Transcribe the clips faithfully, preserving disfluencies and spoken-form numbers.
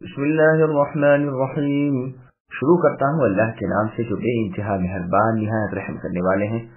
بسم اللہ الرحمن الرحیم۔ شروع کرتا ہوں اللہ کے نام سے جو بے انتہا مہربان نہایت رحم کرنے والے ہیں۔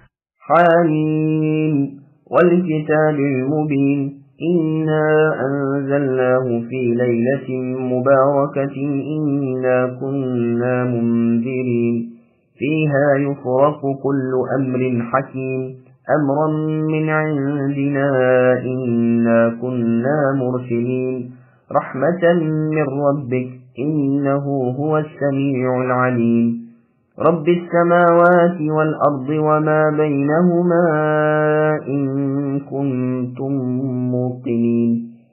حامیم والکتاب المبین انا انزلناه فی لیلۃ مبارکۃ انا كنا منذرین فیها یفرق کل امر حکیم امرا من عندنا انا كنا مرسلین رحمة من ربك إنه هو السميع العليم رب السماوات والأرض وما بينهما إن كنتم موقنين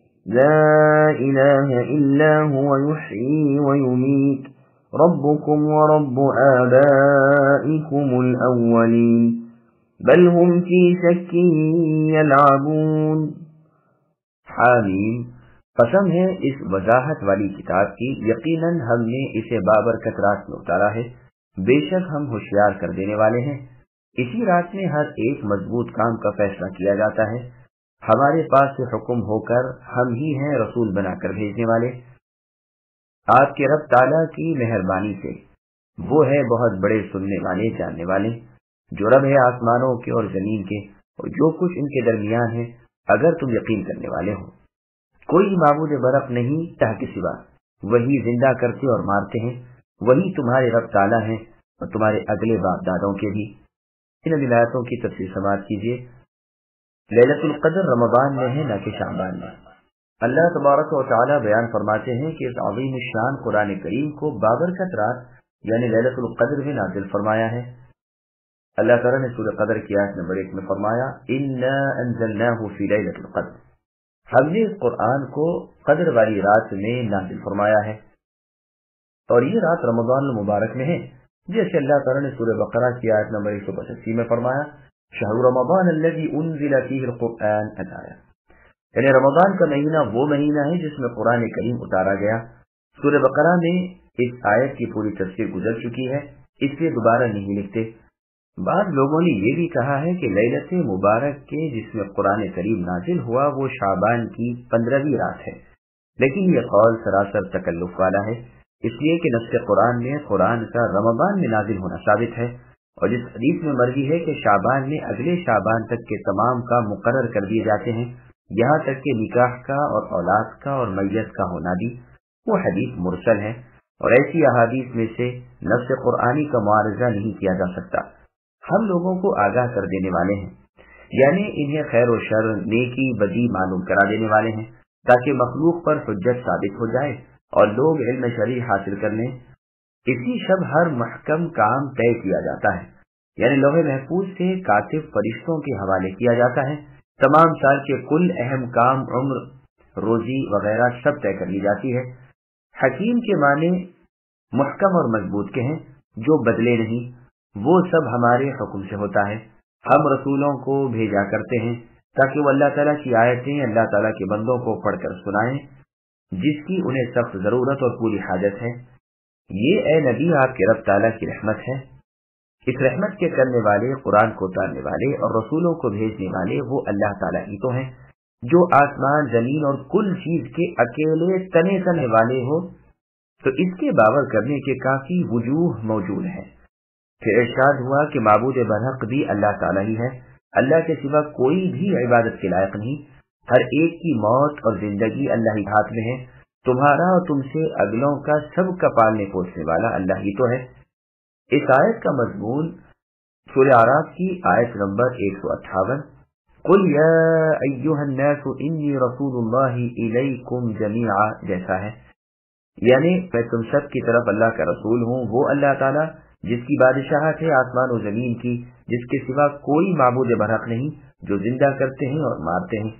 لا إله إلا هو يحيي ويميت ربكم ورب آبائكم الأولين بل هم في شك يلعبون۔ حامیم، قسم ہے اس وضاحت والی کتاب کی، یقیناً ہم نے اسے بابرکت رات میں اتارا ہے، بے شک ہم ہوشیار کر دینے والے ہیں۔ اسی رات میں ہر ایک مضبوط کام کا فیصلہ کیا جاتا ہے۔ ہمارے پاس سے حکم ہو کر ہم ہی ہیں رسول بنا کر بھیجنے والے۔ آپ کے رب تعالیٰ کی مہربانی سے، وہ ہے بہت بڑے سننے والے جاننے والے، جو رب ہے آسمانوں کے اور زمین کے اور جو کچھ ان کے درمیان ہے، اگر تم یقین کرنے والے ہو۔ کوئی معبود برحق نہیں تہ کے سوا، وہی زندہ کرتے اور مارتے ہیں، وہی تمہارے رب تعالیٰ ہیں اور تمہارے اگلے باپ دادوں کے بھی۔ ان ولایتوں کی تفصیل سماعت کیجیے۔ لیلۃ القدر رمضان میں ہے نہ کہ شعبان میں۔ اللہ تبارک و تعالیٰ بیان فرماتے ہیں کہ اس عظیم الشان قرآن کریم کو بابرکت رات یعنی لیلۃ القدر میں نازل فرمایا ہے۔ اللہ تعالیٰ نے سورہ قدر کی آیت نمبر ایک میں فرمایا انا انزلناہ فی لیلۃ القدر، ہم نے اس قرآن کو قدر والی رات میں نازل فرمایا ہے، اور یہ رات رمضان المبارک میں ہے، جیسے اللہ تعالیٰ نے سورہ بقرہ کی آیت نمبر ایک سو پچاسی میں فرمایا شہر رمضان الذی انزل فیہ القرآن الآیہ، یعنی رمضان کا مہینہ وہ مہینہ ہے جس میں قرآن کریم اتارا گیا۔ سورہ بقرہ میں اس آیت کی پوری تفسیر گزر چکی ہے، اس لیے دوبارہ نہیں لکھتے۔ بعض لوگوں نے یہ بھی کہا ہے کہ لیلت مبارک کے جس میں قرآن کریم نازل ہوا وہ شعبان کی پندرہویں رات ہے، لیکن یہ قول سراسر تکلف والا ہے، اس لیے کہ نص قرآن میں قرآن کا رمضان میں نازل ہونا ثابت ہے، اور جس حدیث میں مرضی ہے کہ شعبان میں اگلے شعبان تک کے تمام کام مقرر کر دیے جاتے ہیں، یہاں تک کہ نکاح کا اور اولاد کا اور میت کا ہونا بھی، وہ حدیث مرسل ہے، اور ایسی احادیث میں سے نص قرآنی کا معارضہ نہیں کیا جا سکتا۔ ہم لوگوں کو آگاہ کر دینے والے ہیں، یعنی انہیں خیر و شر، نیکی بدی معلوم کرا دینے والے ہیں، تاکہ مخلوق پر حجت ثابت ہو جائے اور لوگ علم شرعی حاصل کر لیں۔ اسی شب ہر محکم کام طے کیا جاتا ہے، یعنی لوح محفوظ سے کاتب فرشتوں کے حوالے کیا جاتا ہے، تمام سال کے کل اہم کام، عمر، روزی وغیرہ سب طے کر لی جاتی ہے۔ حکیم کے معنی محکم اور مضبوط کے ہیں، جو بدلے نہیں، وہ سب ہمارے حکم سے ہوتا ہے۔ ہم رسولوں کو بھیجا کرتے ہیں تاکہ وہ اللہ تعالیٰ کی آیتیں اللہ تعالیٰ کے بندوں کو پڑھ کر سنائیں، جس کی انہیں سخت ضرورت اور پوری حاجت ہے۔ یہ اے نبی آپ کے رب تعالیٰ کی رحمت ہے۔ اس رحمت کے کرنے والے، قرآن کو اتارنے والے اور رسولوں کو بھیجنے والے وہ اللہ تعالیٰ ہی تو ہیں، جو آسمان، زمین اور کل چیز کے اکیلے تنے تنے والے ہو، تو اس کے باور کرنے کے کافی وجوہ موجود ہیں۔ پھر ارشاد ہوا کہ معبود برحق بھی اللہ تعالیٰ ہی ہے، اللہ کے سوا کوئی بھی عبادت کے لائق نہیں، ہر ایک کی موت اور زندگی اللہ ہی ہاتھ میں ہے، تمہارا اور تم سے اگلوں کا سب کا پالنے پوسنے والا اللہ ہی تو ہے۔ اس آیت کا مضمون سورہ اعراف کی آیت نمبر ایک سو اٹھاون قل یا ایھا الناس انی رسول اللہ الیکم جمیعا جیسا ہے، یعنی میں تم سب کی طرف اللہ کا رسول ہوں، وہ اللہ تعالیٰ جس کی بادشاہت ہے آسمان و زمین کی، جس کے سوا کوئی معبود برحق نہیں، جو زندہ کرتے ہیں اور مارتے ہیں۔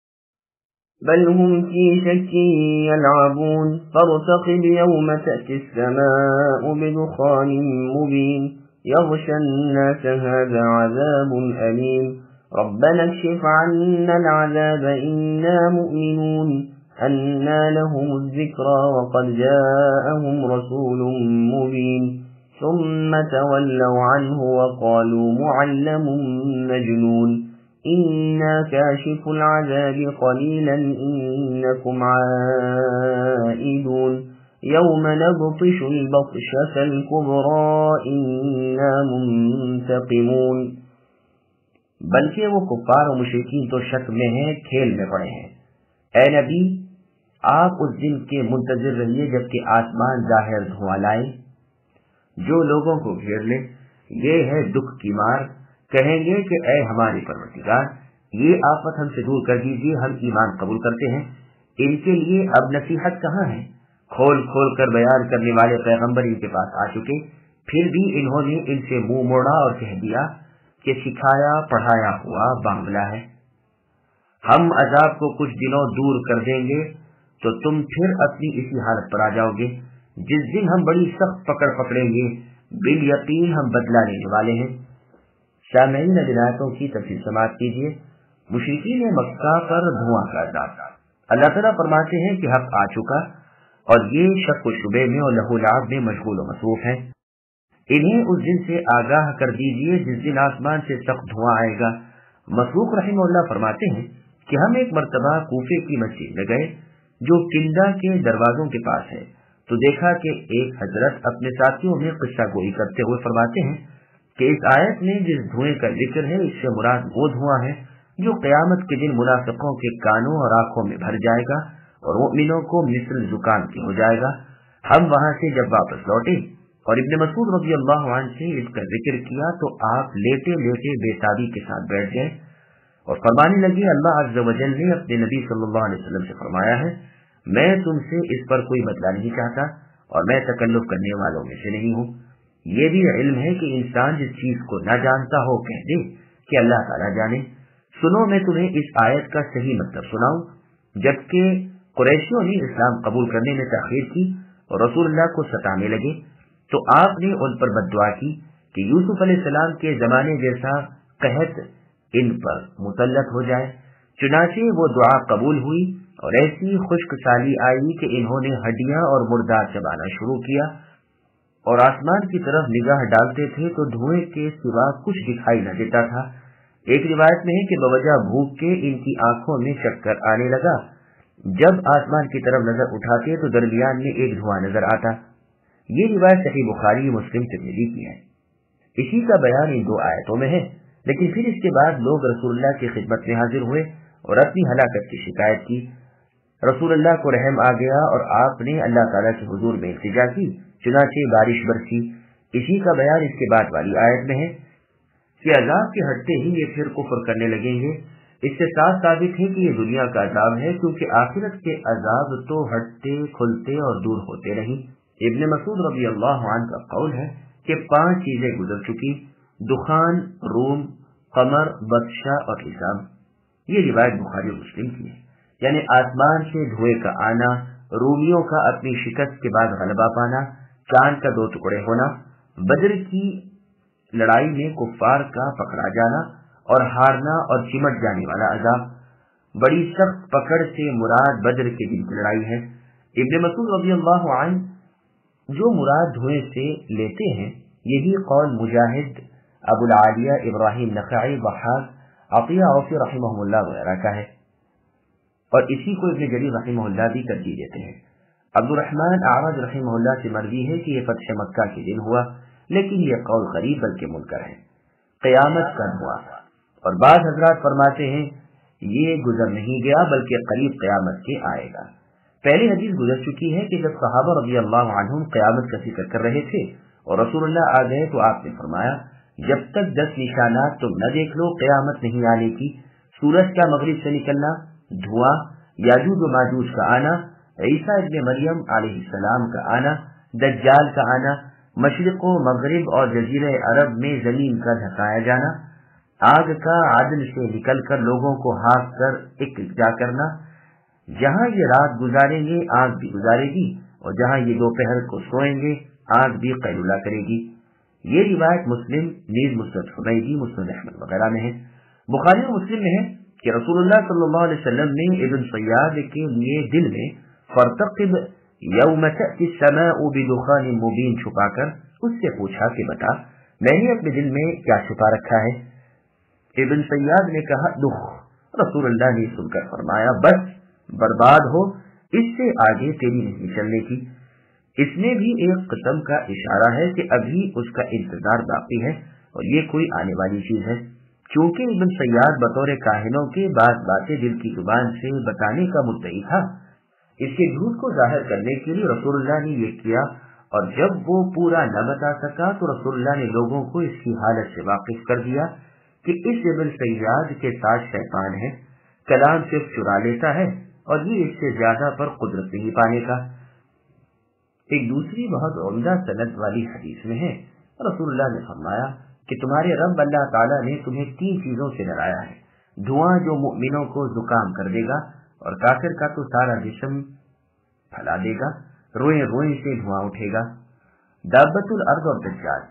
بل هم في شك يلعبون فارتقب يوم تأتي السماء بدخان مبين يغشى الناس هذا عذاب أليم ربنا اكشف عنا العذاب إنا مؤمنون أنى لهم الذكرى وقد جاءهم رسول مبين ثم تولوا عنه وقالوا معلم مجنون إنا كاشف العذاب قليلا إنكم عائدون يوم نبطش البطشة الكبرى إنا منتقمون. بلکہ وہ کفار و مشرکین تو شک میں ہیں، کھیل میں پڑے ہیں. اے نبی آپ اس دن کے منتظر رہیے جبکہ آسمان ظاہر دھواں لائے، جو لوگوں کو گھیر لے. یہ ہے دکھ کی مار. کہیں گے کہ اے ہمارے پروردگار یہ آفت ہم سے دور کر دیجیے، ہم ایمان قبول کرتے ہیں. ان کے لیے اب نصیحت کہاں ہے؟ کھول کھول کر بیان کرنے والے پیغمبر ان کے پاس آ چکے، پھر بھی انہوں نے ان سے منہ موڑا اور کہہ دیا کہ سکھایا پڑھایا ہوا بانگلہ ہے. ہم عذاب کو کچھ دنوں دور کر دیں گے تو تم پھر اپنی اسی حالت پر آ جاؤ گے. جس دن ہم بڑی سخت پکڑ پکڑیں گے، بال یقین ہم بدلہ لینے والے ہیں. سامعین آیتوں کی تفصیل سماعت کیجیے. مشرکین مکہ پر دھواں کا عذاب. اللہ تعالیٰ فرماتے ہیں کہ حق آ چکا اور یہ شک و شبے میں اور لہو لعب میں مشغول و مصروف ہیں. انہیں اس دن سے آگاہ کر دیجیے جس دن آسمان سے سخت دھواں آئے گا. مسروق رحمہ اللہ فرماتے ہیں کہ ہم ایک مرتبہ کوفے کی مسجد میں گئے جو کنڈا کے دروازوں کے پاس ہے، تو دیکھا کہ ایک حضرت اپنے ساتھیوں میں قصہ گوئی کرتے ہوئے فرماتے ہیں کہ اس آیت میں جس دھوئیں کا ذکر ہے اس سے مراد وہ دھواں ہے جو قیامت کے دن منافقوں کے کانوں اور آنکھوں میں بھر جائے گا اور مؤمنوں کو مثل زکام کی ہو جائے گا. ہم وہاں سے جب واپس لوٹے اور ابن مسعود رضی اللہ عنہ سے اس کا ذکر کیا تو آپ لیٹے لیٹے بےتابی کے ساتھ بیٹھ گئے اور فرمانے لگے اللہ عز و جل نے اپنے نبی صلی اللہ علیہ وسلم سے فرمایا ہے میں تم سے اس پر کوئی بدلہ نہیں چاہتا اور میں تکلف کرنے والوں میں سے نہیں ہوں. یہ بھی علم ہے کہ انسان جس چیز کو نہ جانتا ہو کہہ دے کہ اللہ تعالیٰ جانے. سنو میں تمہیں اس آیت کا صحیح مطلب سناؤں. جبکہ قریشیوں نے اسلام قبول کرنے میں تاخیر کی اور رسول اللہ کو ستانے لگے تو آپ نے ان پر بد دعا کی کہ یوسف علیہ السلام کے زمانے جیسا قحط ان پر مسلط ہو جائے. چنانچہ وہ دعا قبول ہوئی اور ایسی خشک سالی آئی کہ انہوں نے ہڈیاں اور مردار چبانا شروع کیا اور آسمان کی طرف نگاہ ڈالتے تھے تو دھوئیں کے سوا کچھ دکھائی نہ دیتا تھا. ایک روایت میں ہے کہ بوجہ بھوک کے ان کی آنکھوں میں چکر آنے لگا. جب آسمان کی طرف نظر اٹھاتے تو درمیان میں ایک دھواں نظر آتا. یہ روایت صحیح بخاری مسلم ترمذی کی ہے. اسی کا بیان ان دو آیتوں میں ہے. لیکن پھر اس کے بعد لوگ رسول اللہ کی خدمت میں حاضر ہوئے اور اپنی ہلاکت کی شکایت کی. رسول اللہ کو رحم آ گیا اور آپ نے اللہ تعالیٰ کے حضور میں التجا کی، چنانچہ بارش برسی. اسی کا بیان اس کے بعد والی آیت میں ہے کہ عذاب کے ہٹتے ہی یہ پھر کفر کرنے لگیں گے. اس سے صاف ثابت ہے کہ یہ دنیا کا عذاب ہے کیونکہ آخرت کے عذاب تو ہٹتے کھلتے اور دور ہوتے نہیں. ابن مسعود رضی اللہ عنہ کا قول ہے کہ پانچ چیزیں گزر چکی: دخان، روم، قمر، بطشہ اور حساب. یہ روایت بخاری و مسلم کی ہے. یعنی آسمان سے دھوئے کا آنا، رومیوں کا اپنی شکست کے بعد غلبہ پانا، چاند کا دو ٹکڑے ہونا، بدر کی لڑائی میں کفار کا پکڑا جانا اور ہارنا اور چمٹ جانے والا عذاب. بڑی سخت پکڑ سے مراد بدر کے دن کی لڑائی ہے. ابن مسعود رضی اللہ عنہ جو مراد دھوئے سے لیتے ہیں یہی قول مجاہد، ابو العالیہ ابراہیم نخعی، ضحاک، عطیہ اوفی رحمہ اللہ وغیرہ کا ہے اور اسی کو ابن جریر رحمہ اللہ بھی ترجیح دیتے ہیں. عبد الرحمن اعرج رحمہ اللہ سے مروی ہے کہ یہ فتح مکہ کے دن ہوا، لیکن یہ قول غریب بلکہ منکر ہے. قیامت کا ہوا اور بعض حضرات فرماتے ہیں یہ گزر نہیں گیا بلکہ قریب قیامت کے آئے گا. پہلی حدیث گزر چکی ہے کہ جب صحابہ رضی اللہ عنہم قیامت کا ذکر کر رہے تھے اور رسول اللہ آ گئے تو آپ نے فرمایا جب تک دس نشانات تم نہ دیکھ لو قیامت نہیں آنے کی. سورج کا مغرب سے نکلنا، دھواں، یاجوج و ماجوج کا آنا، عیسیٰ ابن مریم علیہ السلام کا آنا، دجال کا آنا، مشرق و مغرب اور جزیرہ عرب میں زمین کا دھسایا جانا، آگ کا عدن سے نکل کر لوگوں کو ہانک کر اکٹھا کرنا، جہاں یہ رات گزاریں گے آگ بھی گزارے گی اور جہاں یہ دوپہر کو سوئیں گے آگ بھی قیلولہ کرے گی. یہ روایت مسلم، نیز مسند حمیدی، مسند احمد وغیرہ میں ہے. بخاری و مسلم میں ہے کہ رسول اللہ صلی اللہ علیہ وسلم نے ابن صیاد کے لیے دل میں فارتقب یوم تأتی السماء بدخان مبین چھپا کر اس سے پوچھا کہ بتا میں نے اپنے دل میں کیا چھپا رکھا ہے. ابن صیاد نے کہا دخ. رسول اللہ نے سن کر فرمایا بس برباد ہو، اس سے آگے تیری نہیں چلنے کی. اس میں بھی ایک قسم کا اشارہ ہے کہ ابھی اس کا انتظار باقی ہے اور یہ کوئی آنے والی چیز ہے، چونکہ ابن سیاد بطور کاہنوں کے بعض باتیں دل کی زبان سے بتانے کا مدعی تھا۔ اس کے جھوٹ کو ظاہر کرنے کے لیے رسول اللہ نے یہ کیا، اور جب وہ پورا نہ بتا سکا تو رسول اللہ نے لوگوں کو اس کی حالت سے واقف کر دیا کہ اس ابن سیاد کے ساتھ شیطان ہے، کلام صرف چرا لیتا ہے اور یہ اس سے زیادہ پر قدرت نہیں پانے کا۔ ایک دوسری بہت عمدہ سند والی حدیث میں ہے، رسول اللہ نے فرمایا کہ تمہارے رب اللہ تعالیٰ نے تمہیں تین چیزوں سے ڈرایا ہے، دھواں جو مؤمنوں کو زکام کر دے گا اور کافر کا تو سارا جسم پھیلا دے گا، روئیں روئیں سے دھواں اٹھے گا، دابت الارض اور دجال۔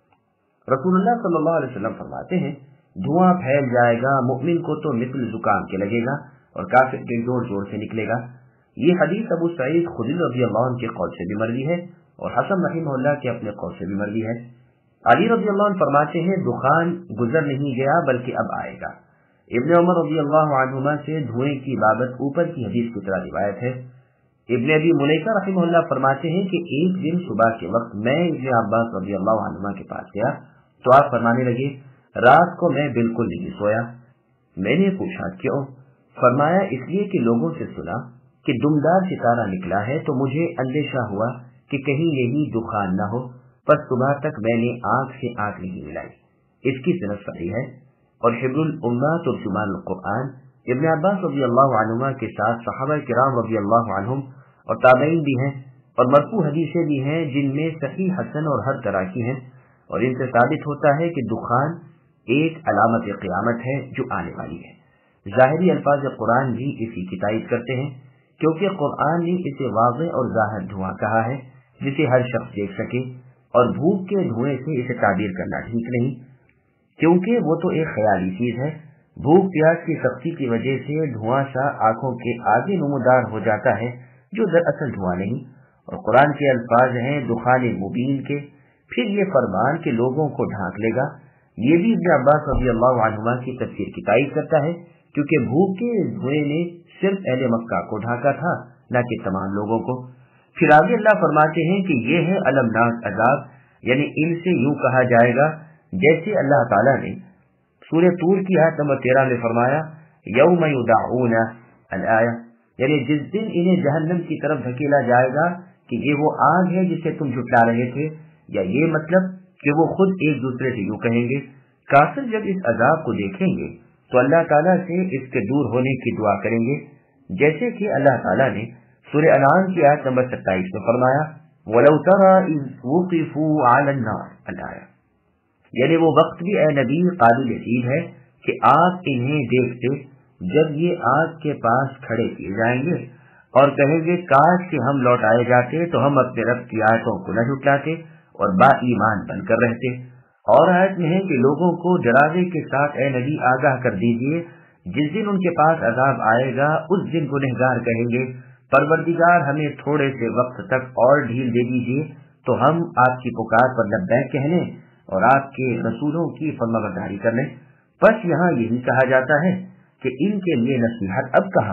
رسول اللہ صلی اللہ علیہ وسلم فرماتے ہیں دھواں پھیل جائے گا، مؤمن کو تو مثل زکام کے لگے گا اور کافر کے جوڑ جوڑ سے نکلے گا۔ یہ حدیث ابو سعید خدری رضی اللہ عنہ کے قول سے بھی مروی ہے اور حسن رحمہ اللہ کے اپنے قول سے بھی مروی ہے۔ علی رضی اللہ عنہ فرماتے ہیں دخان گزر نہیں گیا بلکہ اب آئے گا۔ ابن عمر رضی اللہ عنہما سے دھوئیں کی بابت اوپر کی حدیث کی طرح روایت ہے۔ ابن ابی ملیکہ رحمہ اللہ فرماتے ہیں کہ ایک دن صبح کے وقت میں ابن عباس رضی اللہ عنہما کے پاس گیا تو آپ فرمانے لگے رات کو میں بالکل نہیں سویا۔ میں نے پوچھا کیوں؟ فرمایا اس لیے کہ لوگوں سے سنا کہ دمدار ستارہ نکلا ہے تو مجھے اندیشہ ہوا کہ کہیں یہی دخان نہ ہو، پر صبح تک میں نے آنکھ سے آنکھ نہیں ملائی۔ اس کی صنعت صحیح ہے اور حبر الامہ ترجمان القرآن ابن عباس رضی اللہ عنہما کے ساتھ صحابہ کرام رضی اللہ عنہم اور تابعین بھی ہیں اور مرفوع حدیثیں بھی ہیں جن میں صحیح حسن اور ہر طرح کی ہیں، اور ان سے ثابت ہوتا ہے کہ دخان ایک علامت قیامت ہے جو آنے والی ہے۔ ظاہری الفاظ قرآن بھی اسی کی تائید کرتے ہیں، کیونکہ قرآن نے اسے واضح اور ظاہر دھواں کہا ہے جسے ہر شخص دیکھ سکے، اور بھوک کے دھوئیں سے اسے تعبیر کرنا ٹھیک نہیں، کیونکہ وہ تو ایک خیالی چیز ہے۔ بھوک پیاس کی سختی کی وجہ سے دھواں سا آنکھوں کے آگے نمودار ہو جاتا ہے جو دراصل دھواں نہیں، اور قرآن کے الفاظ ہیں دخان مبین کے، پھر یہ فرمان کہ لوگوں کو ڈھانک لے گا۔ یہ بھی ابن عباس رضی اللہ عنہما کی تفسیر کی تائید کرتا ہے، کیونکہ بھوک کے دھوئیں نے صرف اہل مکہ کو ڈھانکا تھا نہ کہ تمام لوگوں کو۔ پھر آگے اللہ فرماتے ہیں کہ یہ ہے المناک عذاب، یعنی ان سے یوں کہا جائے گا جیسے اللہ تعالیٰ نے سورہ طور کی آیت نمبر تیرہ میں فرمایا یوم یدعون الآیہ، یعنی جس دن انہیں جہنم کی طرف دھکیلا جائے گا کہ یہ وہ آگ ہے جسے تم جھٹلا رہے تھے، یا یہ مطلب کہ وہ خود ایک دوسرے سے یوں کہیں گے۔ کافر جب اس عذاب کو دیکھیں گے تو اللہ تعالیٰ سے اس کے دور ہونے کی دعا کریں گے، جیسے کہ اللہ تعالیٰ نے سورہ انعام کی آیت نمبر ستائیس میں فرمایا وَلَوْ تَرَى إِذْ وُقِفُوا عَلَى النَّارِ الآیہ، یعنی وہ وقت بھی اے نبی قابل یقین ہے کہ آپ انہیں دیکھتے جب یہ آگ کے پاس کھڑے کیے جائیں گے اور کہیں گے کاش کہ ہم لوٹائے جاتے تو ہم اپنے رب کی آیتوں کو نہ جھٹلاتے اور با ایمان بن کر رہتے۔ اور آیت میں ہے کہ لوگوں کو ڈراوے کے ساتھ اے نبی آگاہ کر دیجئے جس دن ان کے پاس عذاب آئے گا اس دن گنہگار کہیں گے پروردگار ہمیں تھوڑے سے وقت تک اور ڈھیل دے دیجئے تو ہم آپ کی پکار پر لبیک کہہ لیں اور آپ کے رسولوں کی فرمانبرداری کر لیں۔ بس یہاں یہی کہا جاتا ہے کہ ان کے لیے نصیحت اب کہاں،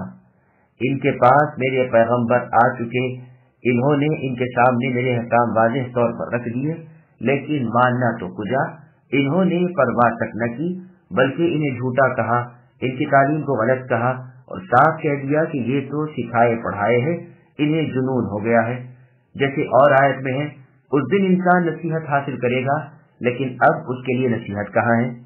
ان کے پاس میرے پیغمبر آ چکے، انہوں نے ان کے سامنے میرے احکام واضح طور پر رکھ دیے، لیکن ماننا تو کجا، انہوں نے پرواہ تک نہ کی بلکہ انہیں جھوٹا کہا، ان کی تعلیم کو غلط کہا اور صاف کہہ دیا کہ یہ تو سکھائے پڑھائے ہیں، انہیں جنون ہو گیا ہے۔ جیسے اور آیت میں ہے اس دن انسان نصیحت حاصل کرے گا لیکن اب اس کے لیے نصیحت کہاں ہے۔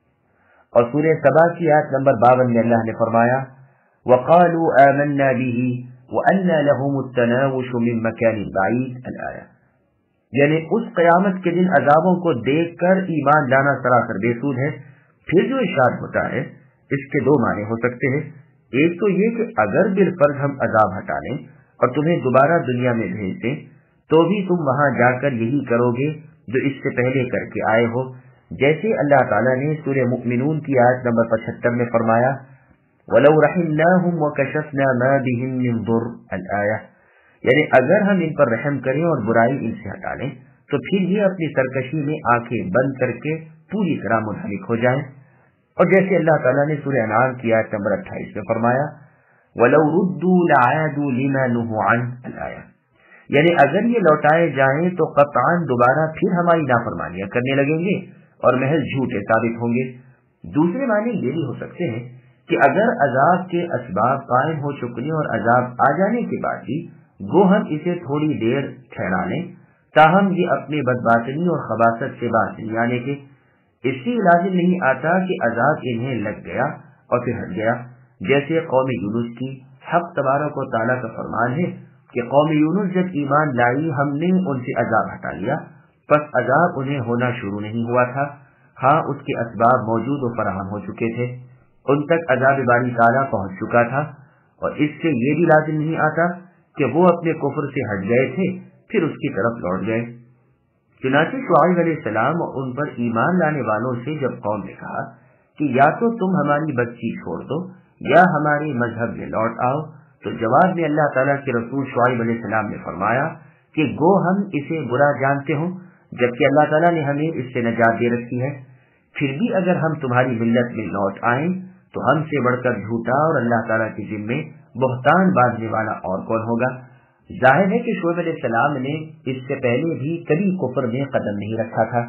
اور سورہ سبا کی آیت نمبر باون میں اللہ نے فرمایا وَقَالُوا آمَنَّا بِهِ وَأَنَّا لَهُمُ التَّنَاوُشُ مِن مَكَانٍ بَعِيدٍ الآیہ، یعنی اس قیامت کے دن عذابوں کو دیکھ کر ایمان لانا سراسر بے سود ہے۔ پھر جو ارشاد ہوتا ہے اس کے دو معنی ہو سکتے ہیں، ایک تو یہ کہ اگر بالفرض ہم عذاب ہٹا لیں اور تمہیں دوبارہ دنیا میں بھیج دیں تو بھی تم وہاں جا کر یہی کرو گے جو اس سے پہلے کر کے آئے ہو، جیسے اللہ تعالیٰ نے سورہ مؤمنون کی آیت نمبر پچہتر میں فرمایا وَلَوْ رَحِمْنَاهُمْ وَكَشَفْنَا مَا بِهِمْ مِنْ ضُرٍّ الآیہ، یعنی اگر ہم ان پر رحم کریں اور برائی ان سے ہٹا لیں تو پھر یہ اپنی سرکشی میں آنکھیں بند کر کے پوری طرح منہمک ہو جائیں۔ اور جیسے اللہ تعالیٰ نے سورہ انعام کی آیت نمبر اٹھائیس میں فرمایا وَلَوْ رُدُّوا لَعَادُوا لِمَا نُهُوا عَنْهُ الآیہ، یعنی اگر یہ لوٹائے جائیں تو قطعاً دوبارہ پھر ہماری نافرمانیاں کرنے لگیں گے اور محض جھوٹے ثابت ہوں گے۔ دوسرے معنی یہ بھی ہو سکتے ہیں کہ اگر عذاب کے اسباب قائم ہو چکنے اور عذاب آ جانے کے بعد بھی گو ہم اسے تھوڑی دیر ٹھہرا لیں، تاہم یہ اپنی بدباطنی اور خباثت سے باز نہیں آنے کے۔ اس سے لازم نہیں آتا کہ عذاب انہیں لگ گیا اور پھر ہٹ گیا، جیسے قوم یونس کی۔ حق تبارک و تعالیٰ کا فرمان ہے کہ قوم یونس جب ایمان لائی ہم نے ان سے عذاب ہٹا لیا، پس عذاب انہیں ہونا شروع نہیں ہوا تھا، ہاں اس کے اسباب موجود و فراہم ہو چکے تھے، ان تک عذاب باری تعالیٰ پہنچ چکا تھا، اور اس سے یہ بھی لازم نہیں آتا کہ وہ اپنے کفر سے ہٹ گئے تھے پھر اس کی طرف لوٹ گئے۔ چنانچہ شعیب علیہ السلام اور ان پر ایمان لانے والوں سے جب قوم نے کہا کہ یا تو تم ہماری بچی چھوڑ دو یا ہمارے مذہب میں لوٹ آؤ، تو جواب میں اللہ تعالیٰ کے رسول شعیب علیہ السلام نے فرمایا کہ گو ہم اسے برا جانتے ہوں جبکہ اللہ تعالیٰ نے ہمیں اس سے نجات دے رکھی ہے، پھر بھی اگر ہم تمہاری ملت میں لوٹ آئیں تو ہم سے بڑھ کر جھوٹا اور اللہ تعالیٰ کے ذمے بہتان باندھنے والا اور کون ہوگا۔ ظاہر ہے کہ شعیب علیہ السلام نے اس سے پہلے بھی کبھی کفر میں قدم نہیں رکھا تھا۔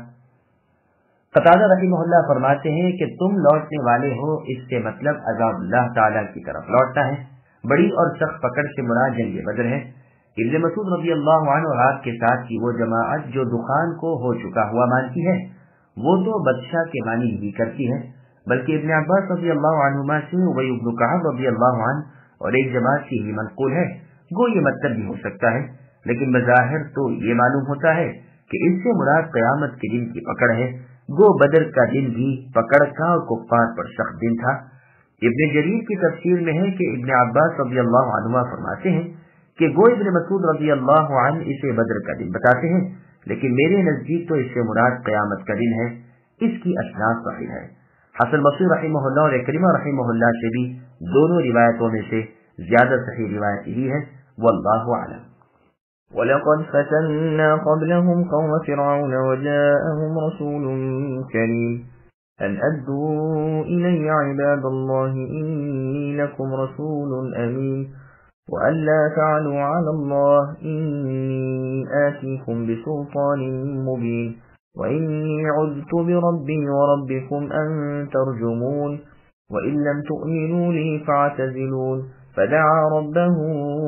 قتادہ رحمہ اللہ فرماتے ہیں کہ تم لوٹنے والے ہو، اس سے مطلب عذاب اللہ تعالیٰ کی طرف لوٹنا ہے۔ بڑی اور سخت پکڑ سے مراد جنگ بدر ہے۔ ابن مسعود رضی اللہ عنہ اور آپ کے ساتھ کی وہ جماعت جو دخان کو ہو چکا ہوا مانتی ہے، وہ تو بادشاہ کے معنی بھی کرتی ہے، بلکہ ابن عباس رضی اللہ عنہما سے ابی بن کعب رضی اللہ عنہ اور ایک جماعت سے ہی منقول ہے، گو یہ مطلب بھی ہو سکتا ہے، لیکن بظاہر تو یہ معلوم ہوتا ہے کہ اس سے مراد قیامت کے دن کی پکڑ ہے۔ گو بدر کا دن بھی پکڑ کا اور کفار پر سخت دن تھا۔ ابن جریر کی تفسیر میں ہے کہ ابن عباس رضی اللہ عنہ فرماتے ہیں کہ گو ابن مسعود رضی اللہ عنہ اسے بدر کا دن بتاتے ہیں، لیکن میرے نزدیک تو اس سے مراد قیامت کا دن ہے۔ اس کی اسناد صحیح ہے۔ حسن بصری رحمہ اللہ اور اکرمہ رحمہ اللہ سے بھی دونوں روایتوں میں سے زیادہ صحیح روایت یہی ہے، واللہ اعلم۔ وَلَقَدْ فَتَنَّا قَبْلَهُمْ قَوْمَ فِرْعَوْنَ وَجَاءَهُمْ رَسُولٌ كَرِيمٌ أَنْ أَدُّوا إِلَيَّ عِبَادَ اللَّهِ إِنِّي لَكُمْ رَسُولٌ أَمِينٌ وَأَنْ لَا تَعْلُوا عَلَى اللَّهِ إِنِّي آتِيكُمْ بِسُلْطَانٍ مُبِينٍ وَإِنِّي عُذْتُ بِرَبِّي وَرَبِّكُمْ أَن تَرْجُمُونِ وَإِن لَّمْ تُؤْمِنُوا لِي فَاعْتَزِلُونِ فدعا ربه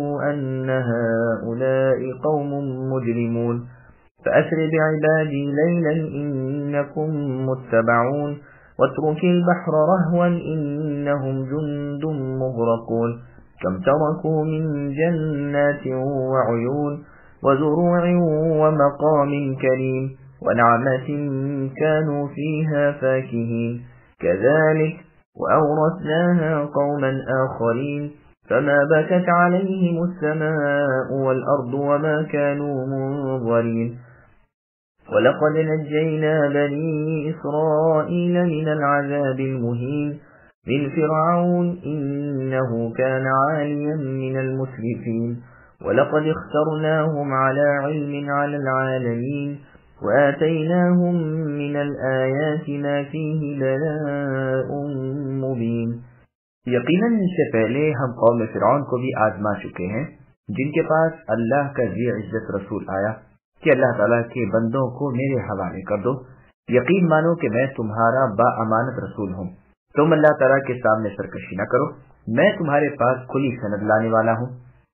أن هؤلاء قوم مجرمون فأسر بعبادي ليلا إنكم متبعون واترك البحر رهوا إنهم جند مغرقون كم تركوا من جنات وعيون وزروع ومقام كريم ونعمة كانوا فيها فاكهين كذلك وأورثناها قوما آخرين فما بكت عليهم السماء والأرض وما كانوا منظرين ولقد نجينا بني إسرائيل من العذاب المهين من فرعون إنه كان عاليا من المسرفين ولقد اخترناهم على علم على العالمين وآتيناهم من الآيات ما فيه بلاء مبين۔ یقیناً اس سے پہلے ہم قوم فرعون کو بھی آزما چکے ہیں، جن کے پاس اللہ کا ذی عزت رسول آیا کہ اللہ تعالیٰ کے بندوں کو میرے حوالے کر دو، یقین مانو کہ میں تمہارا با امانت رسول ہوں، تم اللہ تعالیٰ کے سامنے سرکشی نہ کرو، میں تمہارے پاس کھلی سند لانے والا ہوں،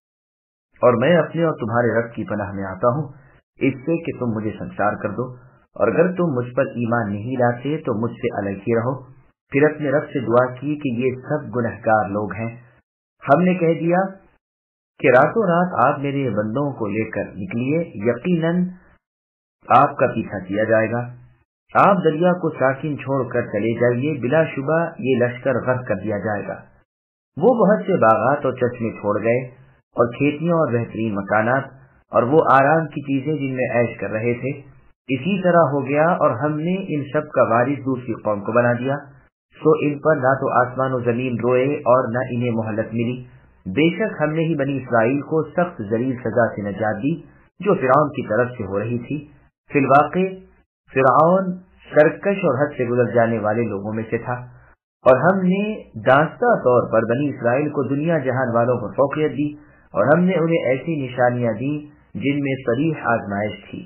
اور میں اپنے اور تمہارے رب کی پناہ میں آتا ہوں اس سے کہ تم مجھے سنسار کر دو، اور اگر تم مجھ پر ایمان نہیں لاتے تو مجھ سے الگ ہی رہو۔ پھر اپنے رب سے دعا کی کہ یہ سب گنہگار لوگ ہیں۔ ہم نے کہہ دیا کہ راتوں رات آپ میرے بندوں کو لے کر نکلیے، یقیناً آپ کا پیچھا کیا جائے گا، آپ دریا کو ساکن چھوڑ کر چلے جائیے، بلا شبہ یہ لشکر غرق کر دیا جائے گا۔ وہ بہت سے باغات اور چشمے چھوڑ گئے اور کھیتیاں اور بہترین مکانات اور وہ آرام کی چیزیں جن میں عیش کر رہے تھے، اسی طرح ہو گیا، اور ہم نے ان سب کا وارث دوسری قوم کو بنا دیا، سو ان پر نہ تو آسمان و زمین روئے اور نہ انہیں مہلت ملی۔ بے شک ہم نے ہی بنی اسرائیل کو سخت ذلیل سزا سے نجات دی جو فرعون کی طرف سے ہو رہی تھی۔ فی الواقع فرعون سرکش اور حد سے گزر جانے والے لوگوں میں سے تھا، اور ہم نے دانستہ طور پر بنی اسرائیل کو دنیا جہان والوں پر فوقیت دی، اور ہم نے انہیں ایسی نشانیاں دی जिन में सरीह आजमाइश थी।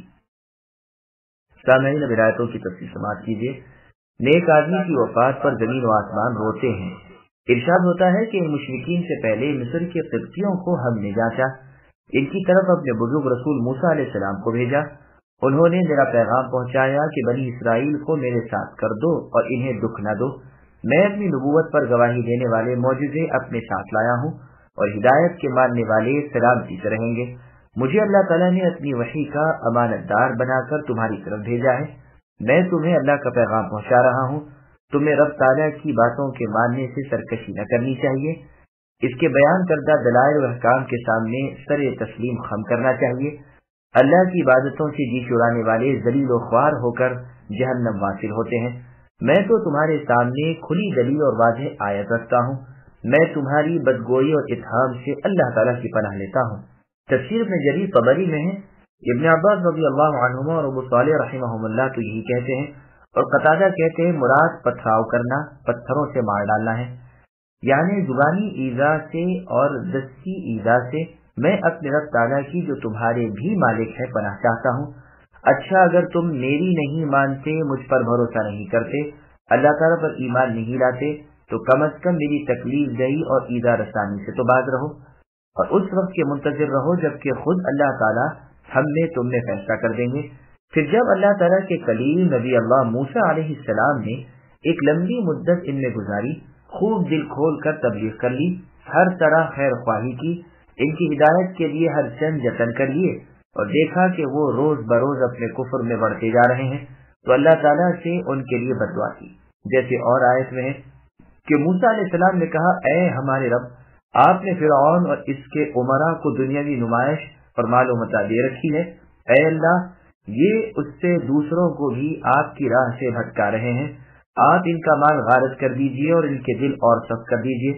सामईन विलायतों की तफसील समाप्त कीजिए। नेक आदमी की वफात पर जमीन व आसमान रोते हैं। इरशाद होता है कि मुशरिकीन से पहले मिस्र के क़िब्तियों को हमने जांचा, इनकी तरफ अपने बुजुर्ग रसूल मूसा अलैहि सलाम को भेजा। उन्होंने मेरा पैगाम पहुंचाया कि बनी इसराइल को मेरे साथ कर दो और इन्हें दुख न दो। मैं अपनी नबूवत पर गवाही देने वाले मौजूज़े अपने साथ लाया हूँ और हिदायत के मानने वाले सलामती से रहेंगे। मुझे अल्लाह ताला ने अपनी वही का अमानतदार बनाकर तुम्हारी तरफ भेजा है। मैं तुम्हें अल्लाह का पैगाम पहुंचा रहा हूँ। तुम्हें रब ताला की बातों के मानने से सरकशी न करनी चाहिए। इसके बयान करदा दलाइल व अहकाम के सामने सर तस्लीम खम करना चाहिए। अल्लाह की इबादतों से जी चुराने वाले जलील व ख्वार होकर जहन्नम वासिल होते हैं। मैं तो तुम्हारे सामने खुली दलील और वाज़ेह आयत रखता हूँ। मैं तुम्हारी बदगोई और इत्हाम से अल्लाह ताला की पनाह लेता हूँ। तफसीर में जरीर तबरी में है। इब्न अब्बास रज़ियल्लाहु अन्हुमा और अबू सालेह रहमहुल्लाह तो यही कहते हैं और कतादा कहते हैं मुराद पथराव करना, पत्थरों से मार डालना है, यानी जुबानी ईजा से और दस्ती ईजा से। मैं अपने रब ताला की जो तुम्हारे भी मालिक है पनाह चाहता हूँ। अच्छा, अगर तुम मेरी नहीं मानते, मुझ पर भरोसा नहीं करते, अल्लाह ताला पर ईमान नहीं लाते, तो कम अज कम मेरी तकलीफ दही और ईजा रसानी से तो बाज रहो और उस वक्त के मुंतजिर रहो जबकि खुद अल्लाह ताला हम में तुम में फैसला कर देंगे। फिर जब अल्लाह ताला के कलीम नबी अल्लाह मूसा अलैहिस्सलाम ने एक लंबी मुद्दत इनमें गुजारी, खूब दिल खोल कर तबलीग कर ली, हर तरह खैर ख्वाही की, इनकी हिदायत के लिए हर चंद जतन कर लिए और देखा कि वो रोज बरोज अपने कुफ्र में बढ़ते जा रहे हैं, तो अल्लाह ताला से उनके लिए बददुआ की। जैसे और आयत में है कि मूसा अलैहिस्सलाम ने कहा, ऐ हमारे रब, आपने फिरऔन और इसके उमरा को दुनियावी नुमाइश और मालो मता दे रखी है। ऐ अल्लाह, ये उससे दूसरों को भी आपकी राह से भटका रहे हैं। आप इनका माल गारत कर दीजिए और इनके दिल और सख्त कर दीजिए